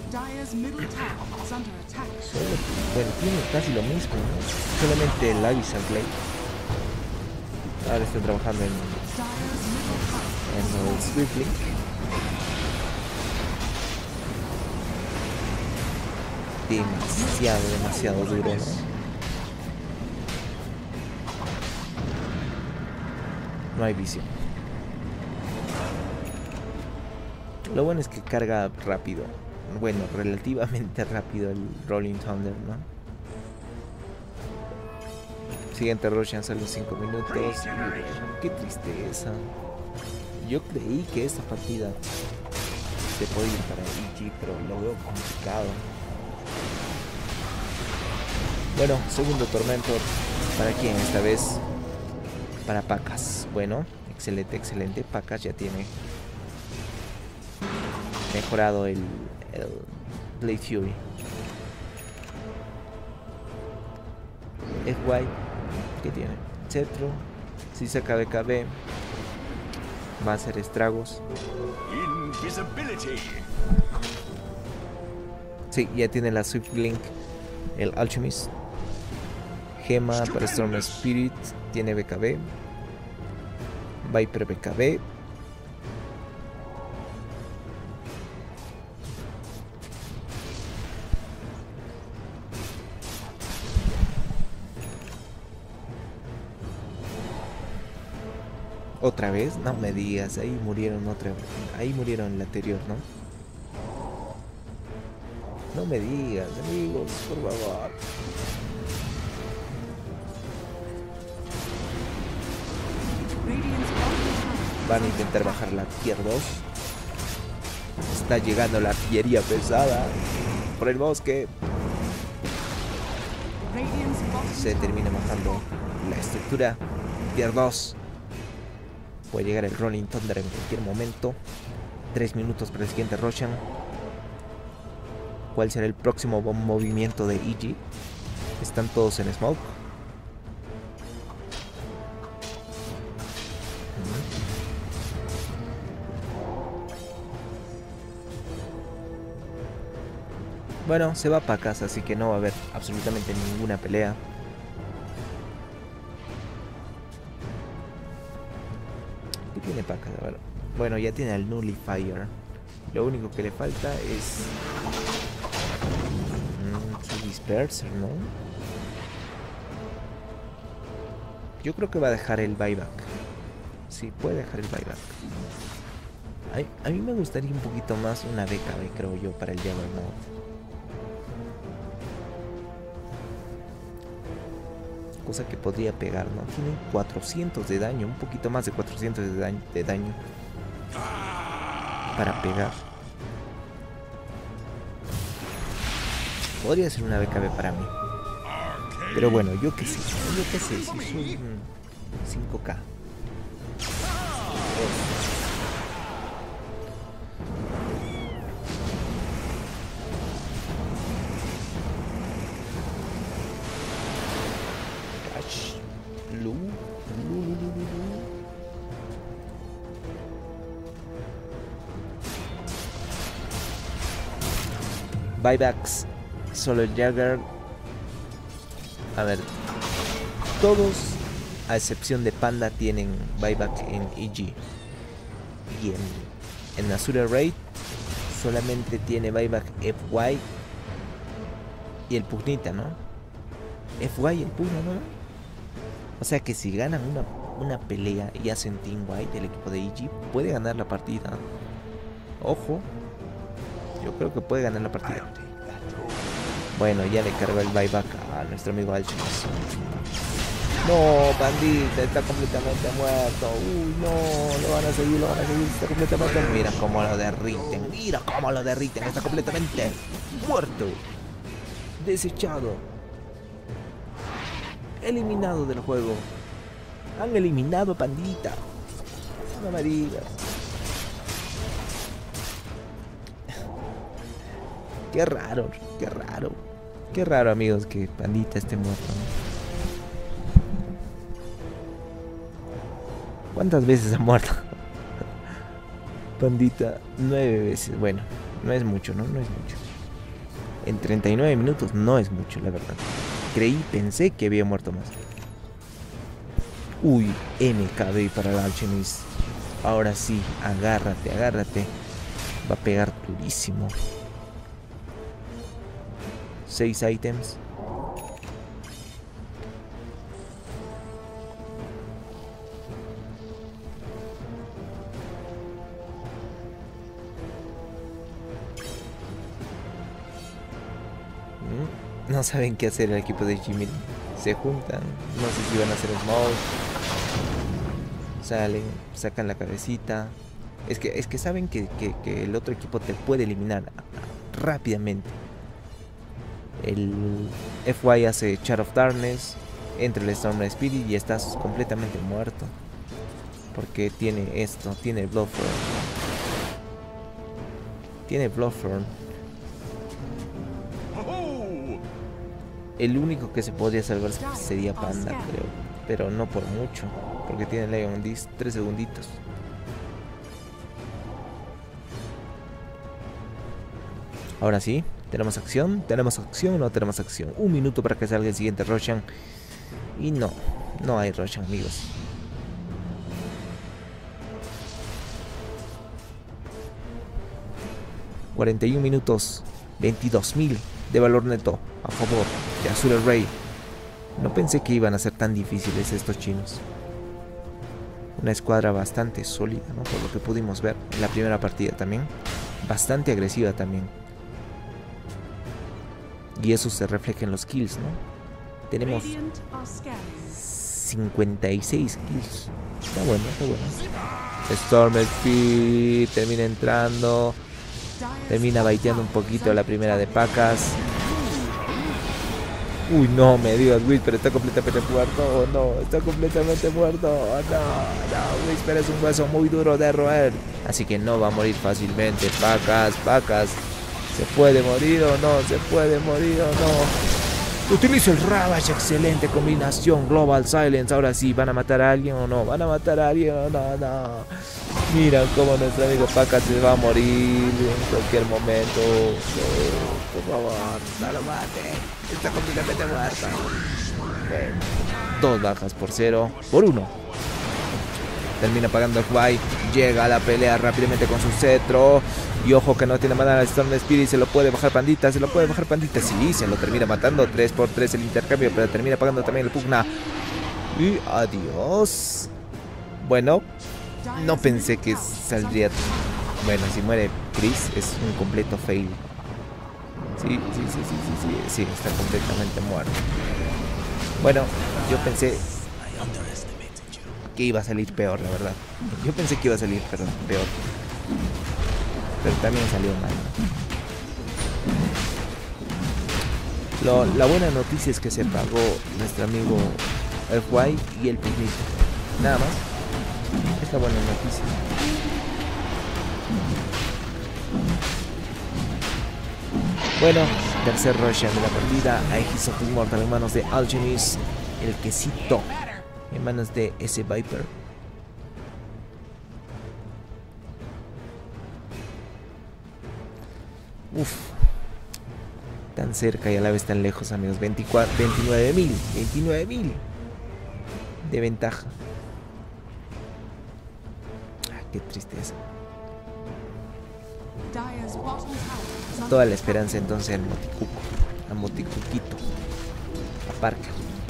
Bueno, tiene casi lo mismo, ¿no? Solamente el Abyssal Blade. Ahora está trabajando en el Swiftling. Demasiado duro, ¿no? No hay visión. Lo bueno es que carga rápido. bueno, relativamente rápido el Rolling Thunder, ¿no? Siguiente Roshan sale en 5 minutos. Y, qué tristeza. Yo creí que esta partida se podía ir para EG, pero lo veo complicado. Bueno, segundo Tormentor. ¿Para quién esta vez? Para Pacas. Bueno, excelente, excelente. Pacas ya tiene mejorado el Blade Fury. Es guay. ¿Qué tiene? Cetro. Si saca BKB, va a hacer estragos. Sí, ya tiene la Swift Link, el Alchemist. Gema para Storm Spirit. Tiene BKB. Viper BKB. Otra vez, no me digas, ahí murieron otra vez. Ahí murieron en la anterior, ¿no? No me digas, amigos, por favor. Van a intentar bajar la tier 2. Está llegando la artillería pesada por el bosque. Se termina bajando la estructura tier 2. Puede llegar el Rolling Thunder en cualquier momento. 3 minutos para el siguiente Roshan. ¿Cuál será el próximo movimiento de EG? Están todos en smoke. Bueno, se va para casa, así que no va a haber absolutamente ninguna pelea. ¿Qué tiene para acá? Bueno, ya tiene el Nullifier. Lo único que le falta es su Disperser, ¿no? Yo creo que va a dejar el buyback. Sí, puede dejar el buyback. A mí me gustaría un poquito más una BKB, creo yo, para el Juggernaut. Cosa que podría pegar, ¿no? Tiene 400 de daño, un poquito más de 400 de daño para pegar. Podría ser una BKB para mí. Pero bueno, yo qué sé, si soy un 5K. Buybacks, solo el Jagger. A ver, todos a excepción de Panda tienen buyback en EG. Y en Azure Raid solamente tiene buyback FY y el Pugnita, ¿no? FY y el Pugna, ¿no? O sea que si ganan una pelea y hacen Team White del equipo de EG, puede ganar la partida. Ojo. Yo creo que puede ganar la partida. Bueno, ya le cargó el buyback a nuestro amigo Alchemist. No, Bandita, está completamente muerto. Uy, no, lo van a seguir, está completamente muerto. Mira cómo lo derriten, está completamente muerto. Desechado. Eliminado del juego. Han eliminado a Pandita. No me digas. Qué raro, qué raro. Qué raro, amigos, que Pandita esté muerto, ¿no? ¿Cuántas veces ha muerto? Pandita, 9 veces. Bueno, no es mucho, ¿no? No es mucho. En 39 minutos no es mucho, la verdad. Pensé que había muerto más. Uy, MKB para el Alchemist. Ahora sí, agárrate. Va a pegar durísimo. 6 ítems. No saben qué hacer el equipo de Jimmy. Se juntan, no sé si van a hacer smoke. Salen, sacan la cabecita. Es que saben que el otro equipo te puede eliminar rápidamente. El FY hace Shard of Darkness, entra el Storm Spirit y estás completamente muerto. Porque tiene esto, tiene Bloodthorn. Tiene Bloodthorn. El único que se podría salvar sería Panda, creo. Pero no por mucho, porque tiene Leon Dis 3 segunditos. Ahora sí, ¿tenemos acción? ¿Tenemos acción o no tenemos acción? 1 minuto para que salga el siguiente Roshan. Y no hay Roshan, amigos. ...41 minutos... ...22.000 de valor neto... ...a favor de Azure Ray. No pensé que iban a ser tan difíciles estos chinos. Una escuadra bastante sólida, ¿no? Por lo que pudimos ver en la primera partida también. Bastante agresiva también. Y eso se refleja en los kills, ¿no? Tenemos 56 kills. Está bueno, está bueno. Storm Speed termina entrando. Termina baiteando un poquito la primera de Pacas. Uy, no me digas, Whisper está completamente muerto. Oh, no, está completamente muerto. Oh, no, Whisper es un hueso muy duro de roer. Así que no va a morir fácilmente. Pacas. ¿Se puede morir o no? ¿Se puede morir o no? Utilizo el Ravage, excelente combinación. Global Silence, ahora sí, ¿van a matar a alguien o no? ¿Van a matar a alguien o no? No. Mira cómo nuestro amigo Paca se va a morir en cualquier momento. Por favor, no lo mate. Está completamente muerto. Bueno, 2 bajas por 0 por 1. Termina pagando el Fly. Llega a la pelea rápidamente con su cetro. Y ojo que no tiene mana al Storm Spirit. Se lo puede bajar Pandita. Sí, se lo termina matando. 3 por 3 el intercambio. Pero termina pagando también el Pugna. Y adiós. Bueno, no pensé que saldría. Bueno, si muere Chris es un completo fail. Sí, está completamente muerto. Bueno, yo pensé que iba a salir peor, la verdad. Yo pensé que iba a salir, perdón, peor. Pero también salió mal. La buena noticia es que se pagó nuestro amigo el Huay y el Pignito. Nada más. Es la buena noticia. Bueno, tercer Roshan de la partida. Aegis of Immortal en manos de Alchemist. El quesito en manos de ese Viper. Uf, tan cerca y a la vez tan lejos, amigos. 29.000 de ventaja. Qué tristeza. Toda la esperanza entonces al Moticuco, a Moticuquito, a Parca.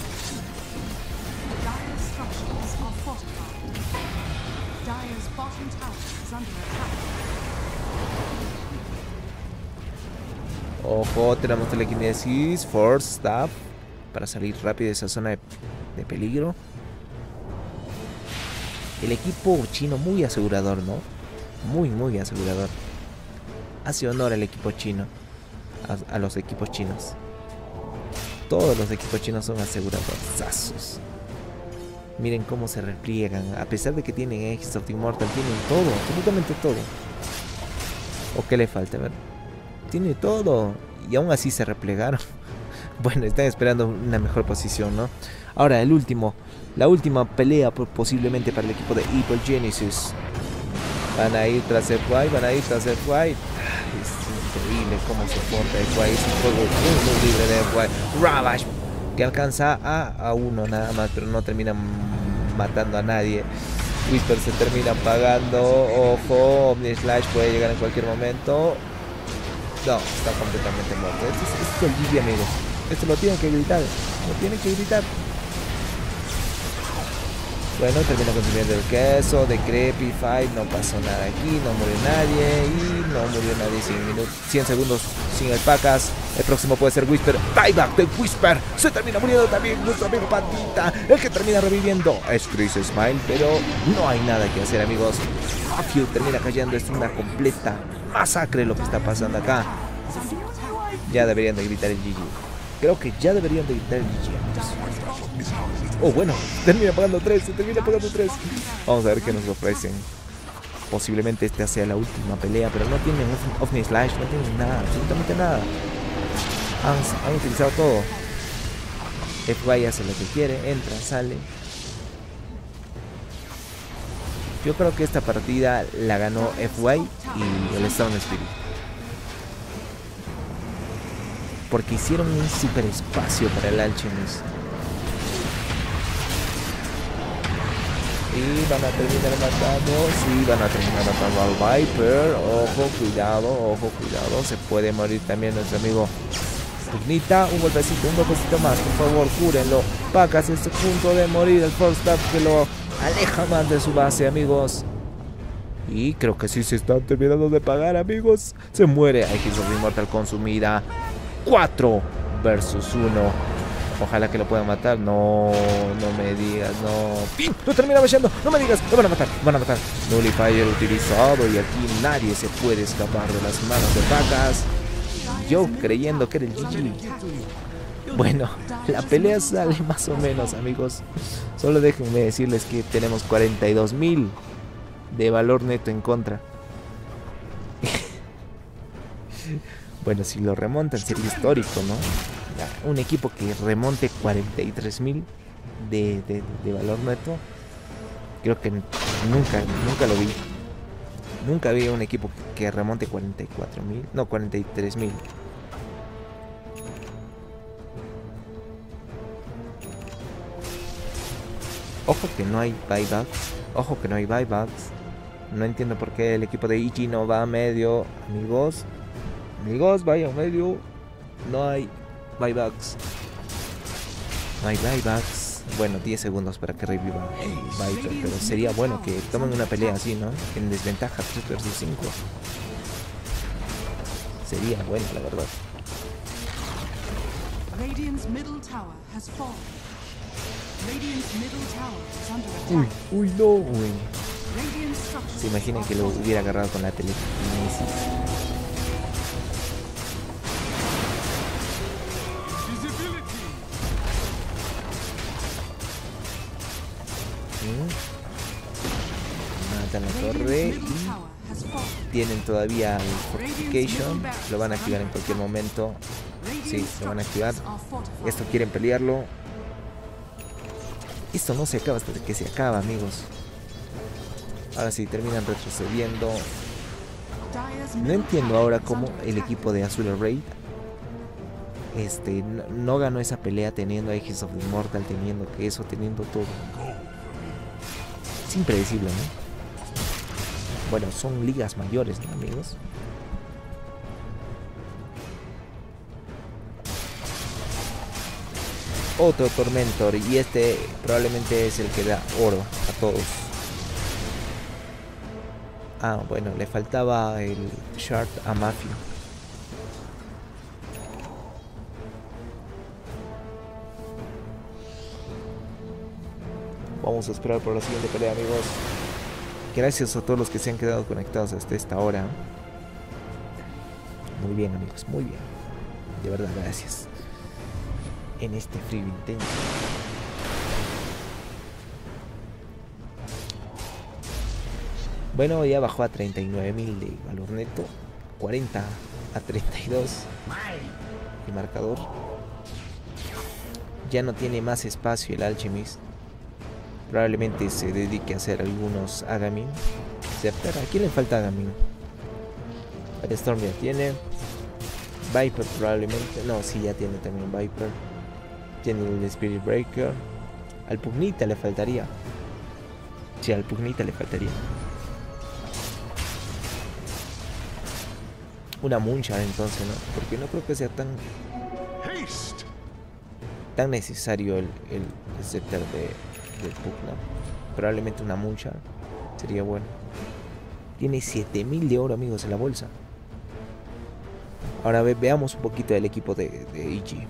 Ojo, tenemos telequinesis, Force Staff para salir rápido de esa zona de peligro. El equipo chino muy asegurador, ¿no? Muy asegurador. Hace honor al equipo chino, a los equipos chinos. Todos los equipos chinos son aseguradorzazos. Miren cómo se repliegan. A pesar de que tienen Aegis of Immortal, tienen todo, absolutamente todo. ¿O qué le falta? A ver. Tiene todo. Y aún así se replegaron. Bueno, están esperando una mejor posición, ¿no? Ahora, la última pelea posiblemente para el equipo de Evil Genesis. Van a ir tras el Fly, Es increíble cómo se porta el Fly. Es un juego muy libre de Fly. Ravage, que alcanza a uno nada más, pero no termina matando a nadie. Whisper se termina apagando. Ojo, Omni Slash puede llegar en cualquier momento. No, está completamente muerto. Esto es el GG, amigos. Esto lo tienen que gritar. Bueno, termina consumiendo el queso de Crepify. No pasó nada aquí, no murió nadie. Y no murió nadie 100 segundos sin el Pacas. El próximo puede ser Whisper. Buyback de Whisper. Se termina muriendo también nuestro amigo Pandita. El que termina reviviendo es Chris Smile. Pero no hay nada que hacer, amigos. Matthew termina cayendo. Es una completa masacre lo que está pasando acá. Ya deberían de gritar el GG. Creo que ya deberían de gritar el GG, amigos. Oh, bueno, termina pagando 3, se termina pagando 3. Vamos a ver qué nos ofrecen. Posiblemente esta sea la última pelea, pero no tienen Offney Slash, no tienen nada, absolutamente nada. Han utilizado todo. FY hace lo que quiere, entra, sale. Yo creo que esta partida la ganó FY y el Stone Spirit. Porque hicieron un super espacio para el Alchemist. Y van a terminar matando. Sí, van a terminar matando al Viper. Ojo, cuidado. Se puede morir también nuestro amigo Pugnita. Un golpecito más. Por favor, cúrenlo. Pacas está a punto de morir. El Force Tap que lo aleja más de su base, amigos. Y creo que sí se están terminando de pagar, amigos. Se muere. Hay Hits of the Immortal consumida. 4 versus 1. Ojalá que lo puedan matar. No me digas, no. Lo termina bajando. No me digas. Lo van a matar. Nullifier utilizado. Y aquí nadie se puede escapar de las manos de Pacas. Yo creyendo que era el GG. Bueno, la pelea sale más o menos, amigos. Solo déjenme decirles que tenemos 42,000 de valor neto en contra. Bueno, si lo remontan sería histórico, ¿no? Un equipo que remonte 43,000 de valor neto. Creo que nunca lo vi. Nunca vi un equipo que remonte 44,000. No, 43,000. Ojo que no hay buybacks. No entiendo por qué el equipo de Ichi no va a medio. Amigos, vaya a medio. No hay buybacks. Bueno, 10 segundos para que reviva Viper. Pero sería bueno que tomen una pelea así, ¿no? En desventaja 3 versus 5. Sería bueno, la verdad. Radiant's middle tower has fallen. Radiant's middle tower is under attack. Uy, no. Radiant structures Se imaginan que lo hubiera agarrado con la telequinesis. Matan la torre y tienen todavía el Fortification. Lo van a activar en cualquier momento. Sí, lo van a activar. Esto quieren pelearlo. Esto no se acaba hasta que se acaba, amigos. Ahora sí, terminan retrocediendo. No entiendo ahora cómo el equipo de Azul Raid no ganó esa pelea teniendo a Aegis of the Immortal, teniendo que eso, teniendo todo. Es impredecible, ¿no? Bueno, son ligas mayores, ¿no, amigos? Otro Tormentor, y este probablemente es el que da oro a todos. Ah, bueno, le faltaba el Shard a Matthew. Vamos a esperar por la siguiente pelea, amigos. Gracias a todos los que se han quedado conectados hasta esta hora. Muy bien, amigos, muy bien. De verdad, gracias. En este freebie intenso. Bueno, ya bajó a 39,000 de valor neto. 40 a 32 el marcador. Ya no tiene más espacio el Alchemist. Probablemente se dedique a hacer algunos Agamin. Pero ¿a quién le falta Agamin? Storm ya tiene. Viper probablemente. No, sí, ya tiene también Viper. Tiene el Spirit Breaker. Al Pugnita le faltaría. Sí, al Pugnita le faltaría. Una Moonshard entonces, ¿no? Porque no creo que sea tan necesario el scepter del Pugna. Probablemente una mucha. Sería bueno. Tiene 7000 de oro, amigos, en la bolsa. Ahora veamos un poquito del equipo de EG.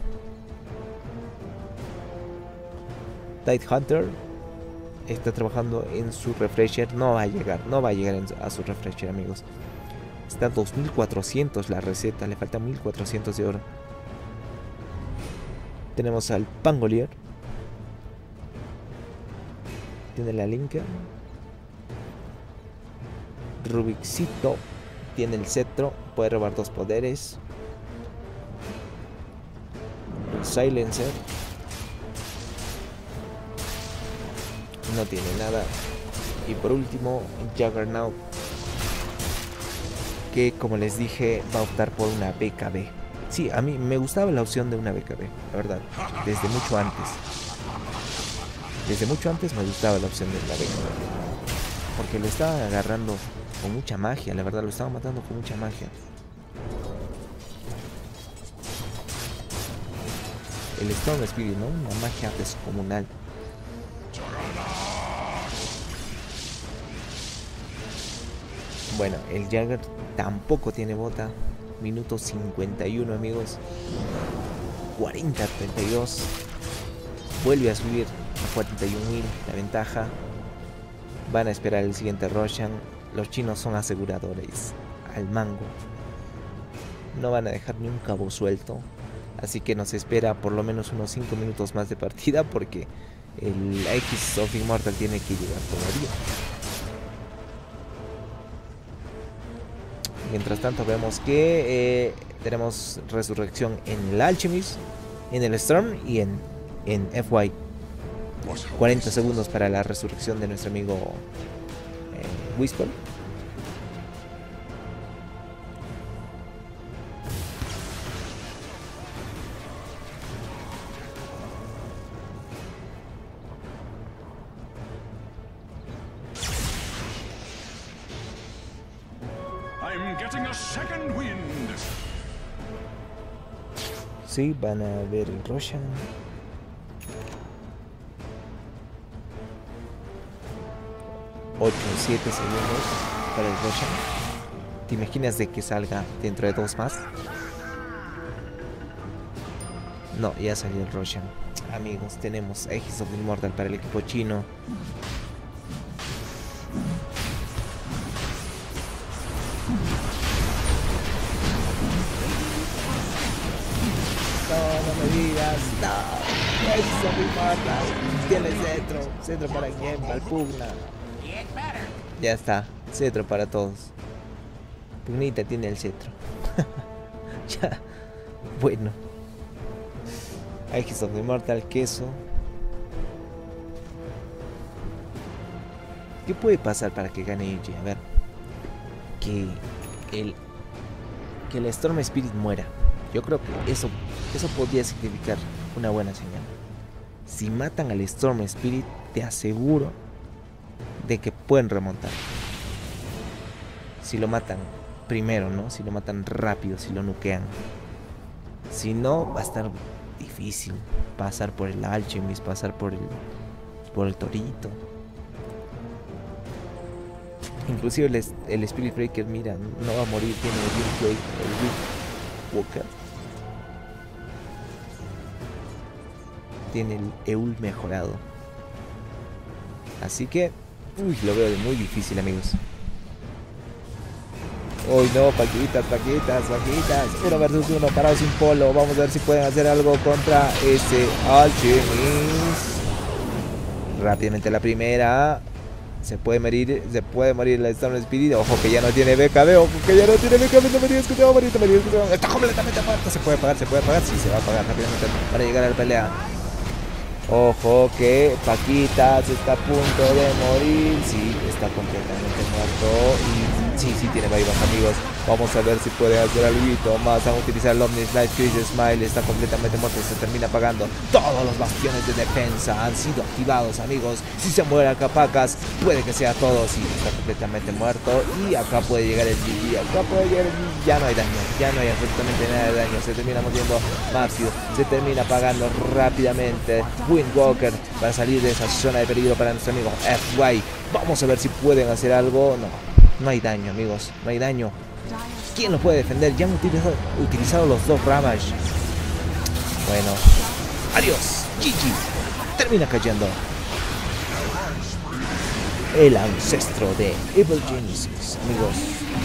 Tidehunter está trabajando en su refresher. No va a llegar a su refresher, amigos. Está a 2400 la receta. Le falta 1400 de oro. Tenemos al Pangolier. Tiene la Linka. Rubikcito. Tiene el cetro. Puede robar 2 poderes. Silencer. No tiene nada. Y por último, Juggernaut, que como les dije va a optar por una BKB. Sí, a mí me gustaba la opción de una BKB, la verdad, desde mucho antes. Desde mucho antes me gustaba la opción de la BKB, porque lo estaba agarrando con mucha magia, la verdad, lo estaba matando con mucha magia. El Storm Spirit, ¿no? Una magia descomunal. Bueno, el Jagger tampoco tiene bota. Minuto 51, amigos. 40-32. Vuelve a subir a 41.000 la ventaja. Van a esperar el siguiente Roshan. Los chinos son aseguradores al mango. No van a dejar ni un cabo suelto. Así que nos espera por lo menos unos 5 minutos más de partida, porque el X of Immortal tiene que llegar todavía. Mientras tanto vemos que tenemos resurrección en el Alchemist, en el Storm y en FY. 40 segundos para la resurrección de nuestro amigo Whisper. Sí, van a ver el Roshan. $8-7 segundos para el Roshan. ¿Te imaginas de que salga dentro de 2 más? No, ya salió el Roshan. Amigos, tenemos Aegis of Immortal para el equipo chino. No me digas, no. Aegis of Immortal. Tiene cetro para quien, para el Pugna. Ya está, cetro para todos. Pugnita tiene el cetro. Ya, bueno. Aegis of Immortal, queso. ¿Qué puede pasar para que gane EG? A ver. Que el Storm Spirit muera. Yo creo que eso podría significar una buena señal. Si matan al Storm Spirit, te aseguro de que pueden remontar. Si lo matan primero, ¿no? Si lo matan rápido, si lo nukean. Si no, va a estar difícil pasar por el Alchemist, pasar por el Torito. Inclusive el Spirit Breaker, mira, no va a morir, tiene el Wind Walker. Tiene el Eul mejorado. Así que, uy, lo veo muy difícil, amigos. Uy, no, paquitas. 1 versus 1, parados sin polo. Vamos a ver si pueden hacer algo contra ese Alchemist. Rápidamente la primera. Se puede morir el Storm Spirit. Ojo que ya no tiene BKB. No me digas que te va a morir. Está completamente aparte. Se puede apagar. Sí, se va a apagar rápidamente para llegar a la pelea. Ojo que Paquitas está a punto de morir. Sí, está completamente muerto. Y Sí tiene buyback, amigos. Vamos a ver si puede hacer algo más. Van a utilizar el Omni Slide. Chris Smile está completamente muerto. Se termina apagando. Todos los bastiones de defensa han sido activados, amigos. Si se muere acá Pacas, puede que sea todo. Sí, está completamente muerto. Y acá puede llegar el GG. Acá puede llegar el GG. Ya no hay daño. Ya no hay absolutamente nada de daño. Se termina muriendo Matthew. Se termina apagando rápidamente Windwalker para salir de esa zona de peligro para nuestro amigo FY. Vamos a ver si pueden hacer algo. No hay daño, amigos. No hay daño. ¿Quién lo puede defender? Ya han utilizado los dos Ravage. Bueno. Adiós. GG. Termina cayendo el ancestro de Evil Genesis, amigos.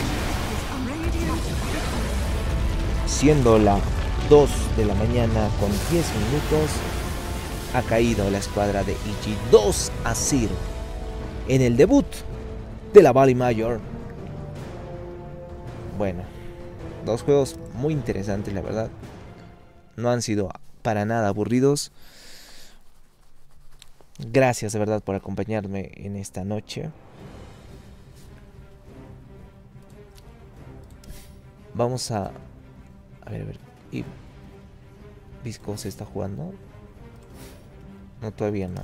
Siendo las 2 de la mañana con 10 minutos, ha caído la escuadra de Ichi 2-0 en el debut de la Valley Major. Bueno, dos juegos muy interesantes, la verdad. No han sido para nada aburridos. Gracias de verdad por acompañarme en esta noche. Vamos a ver. ¿Y Visco se está jugando? No, todavía no.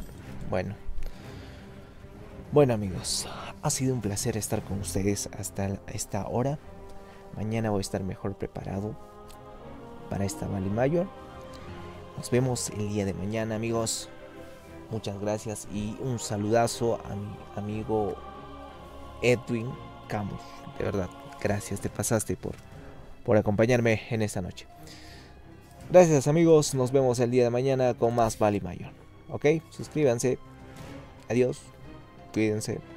Bueno amigos, ha sido un placer estar con ustedes hasta esta hora. Mañana voy a estar mejor preparado para esta Valley Major. Nos vemos el día de mañana, amigos. Muchas gracias y un saludazo a mi amigo Edwin Camus. De verdad, gracias, te pasaste por acompañarme en esta noche. Gracias, amigos. Nos vemos el día de mañana con más Valley Major. Ok, suscríbanse. Adiós. Cuídense.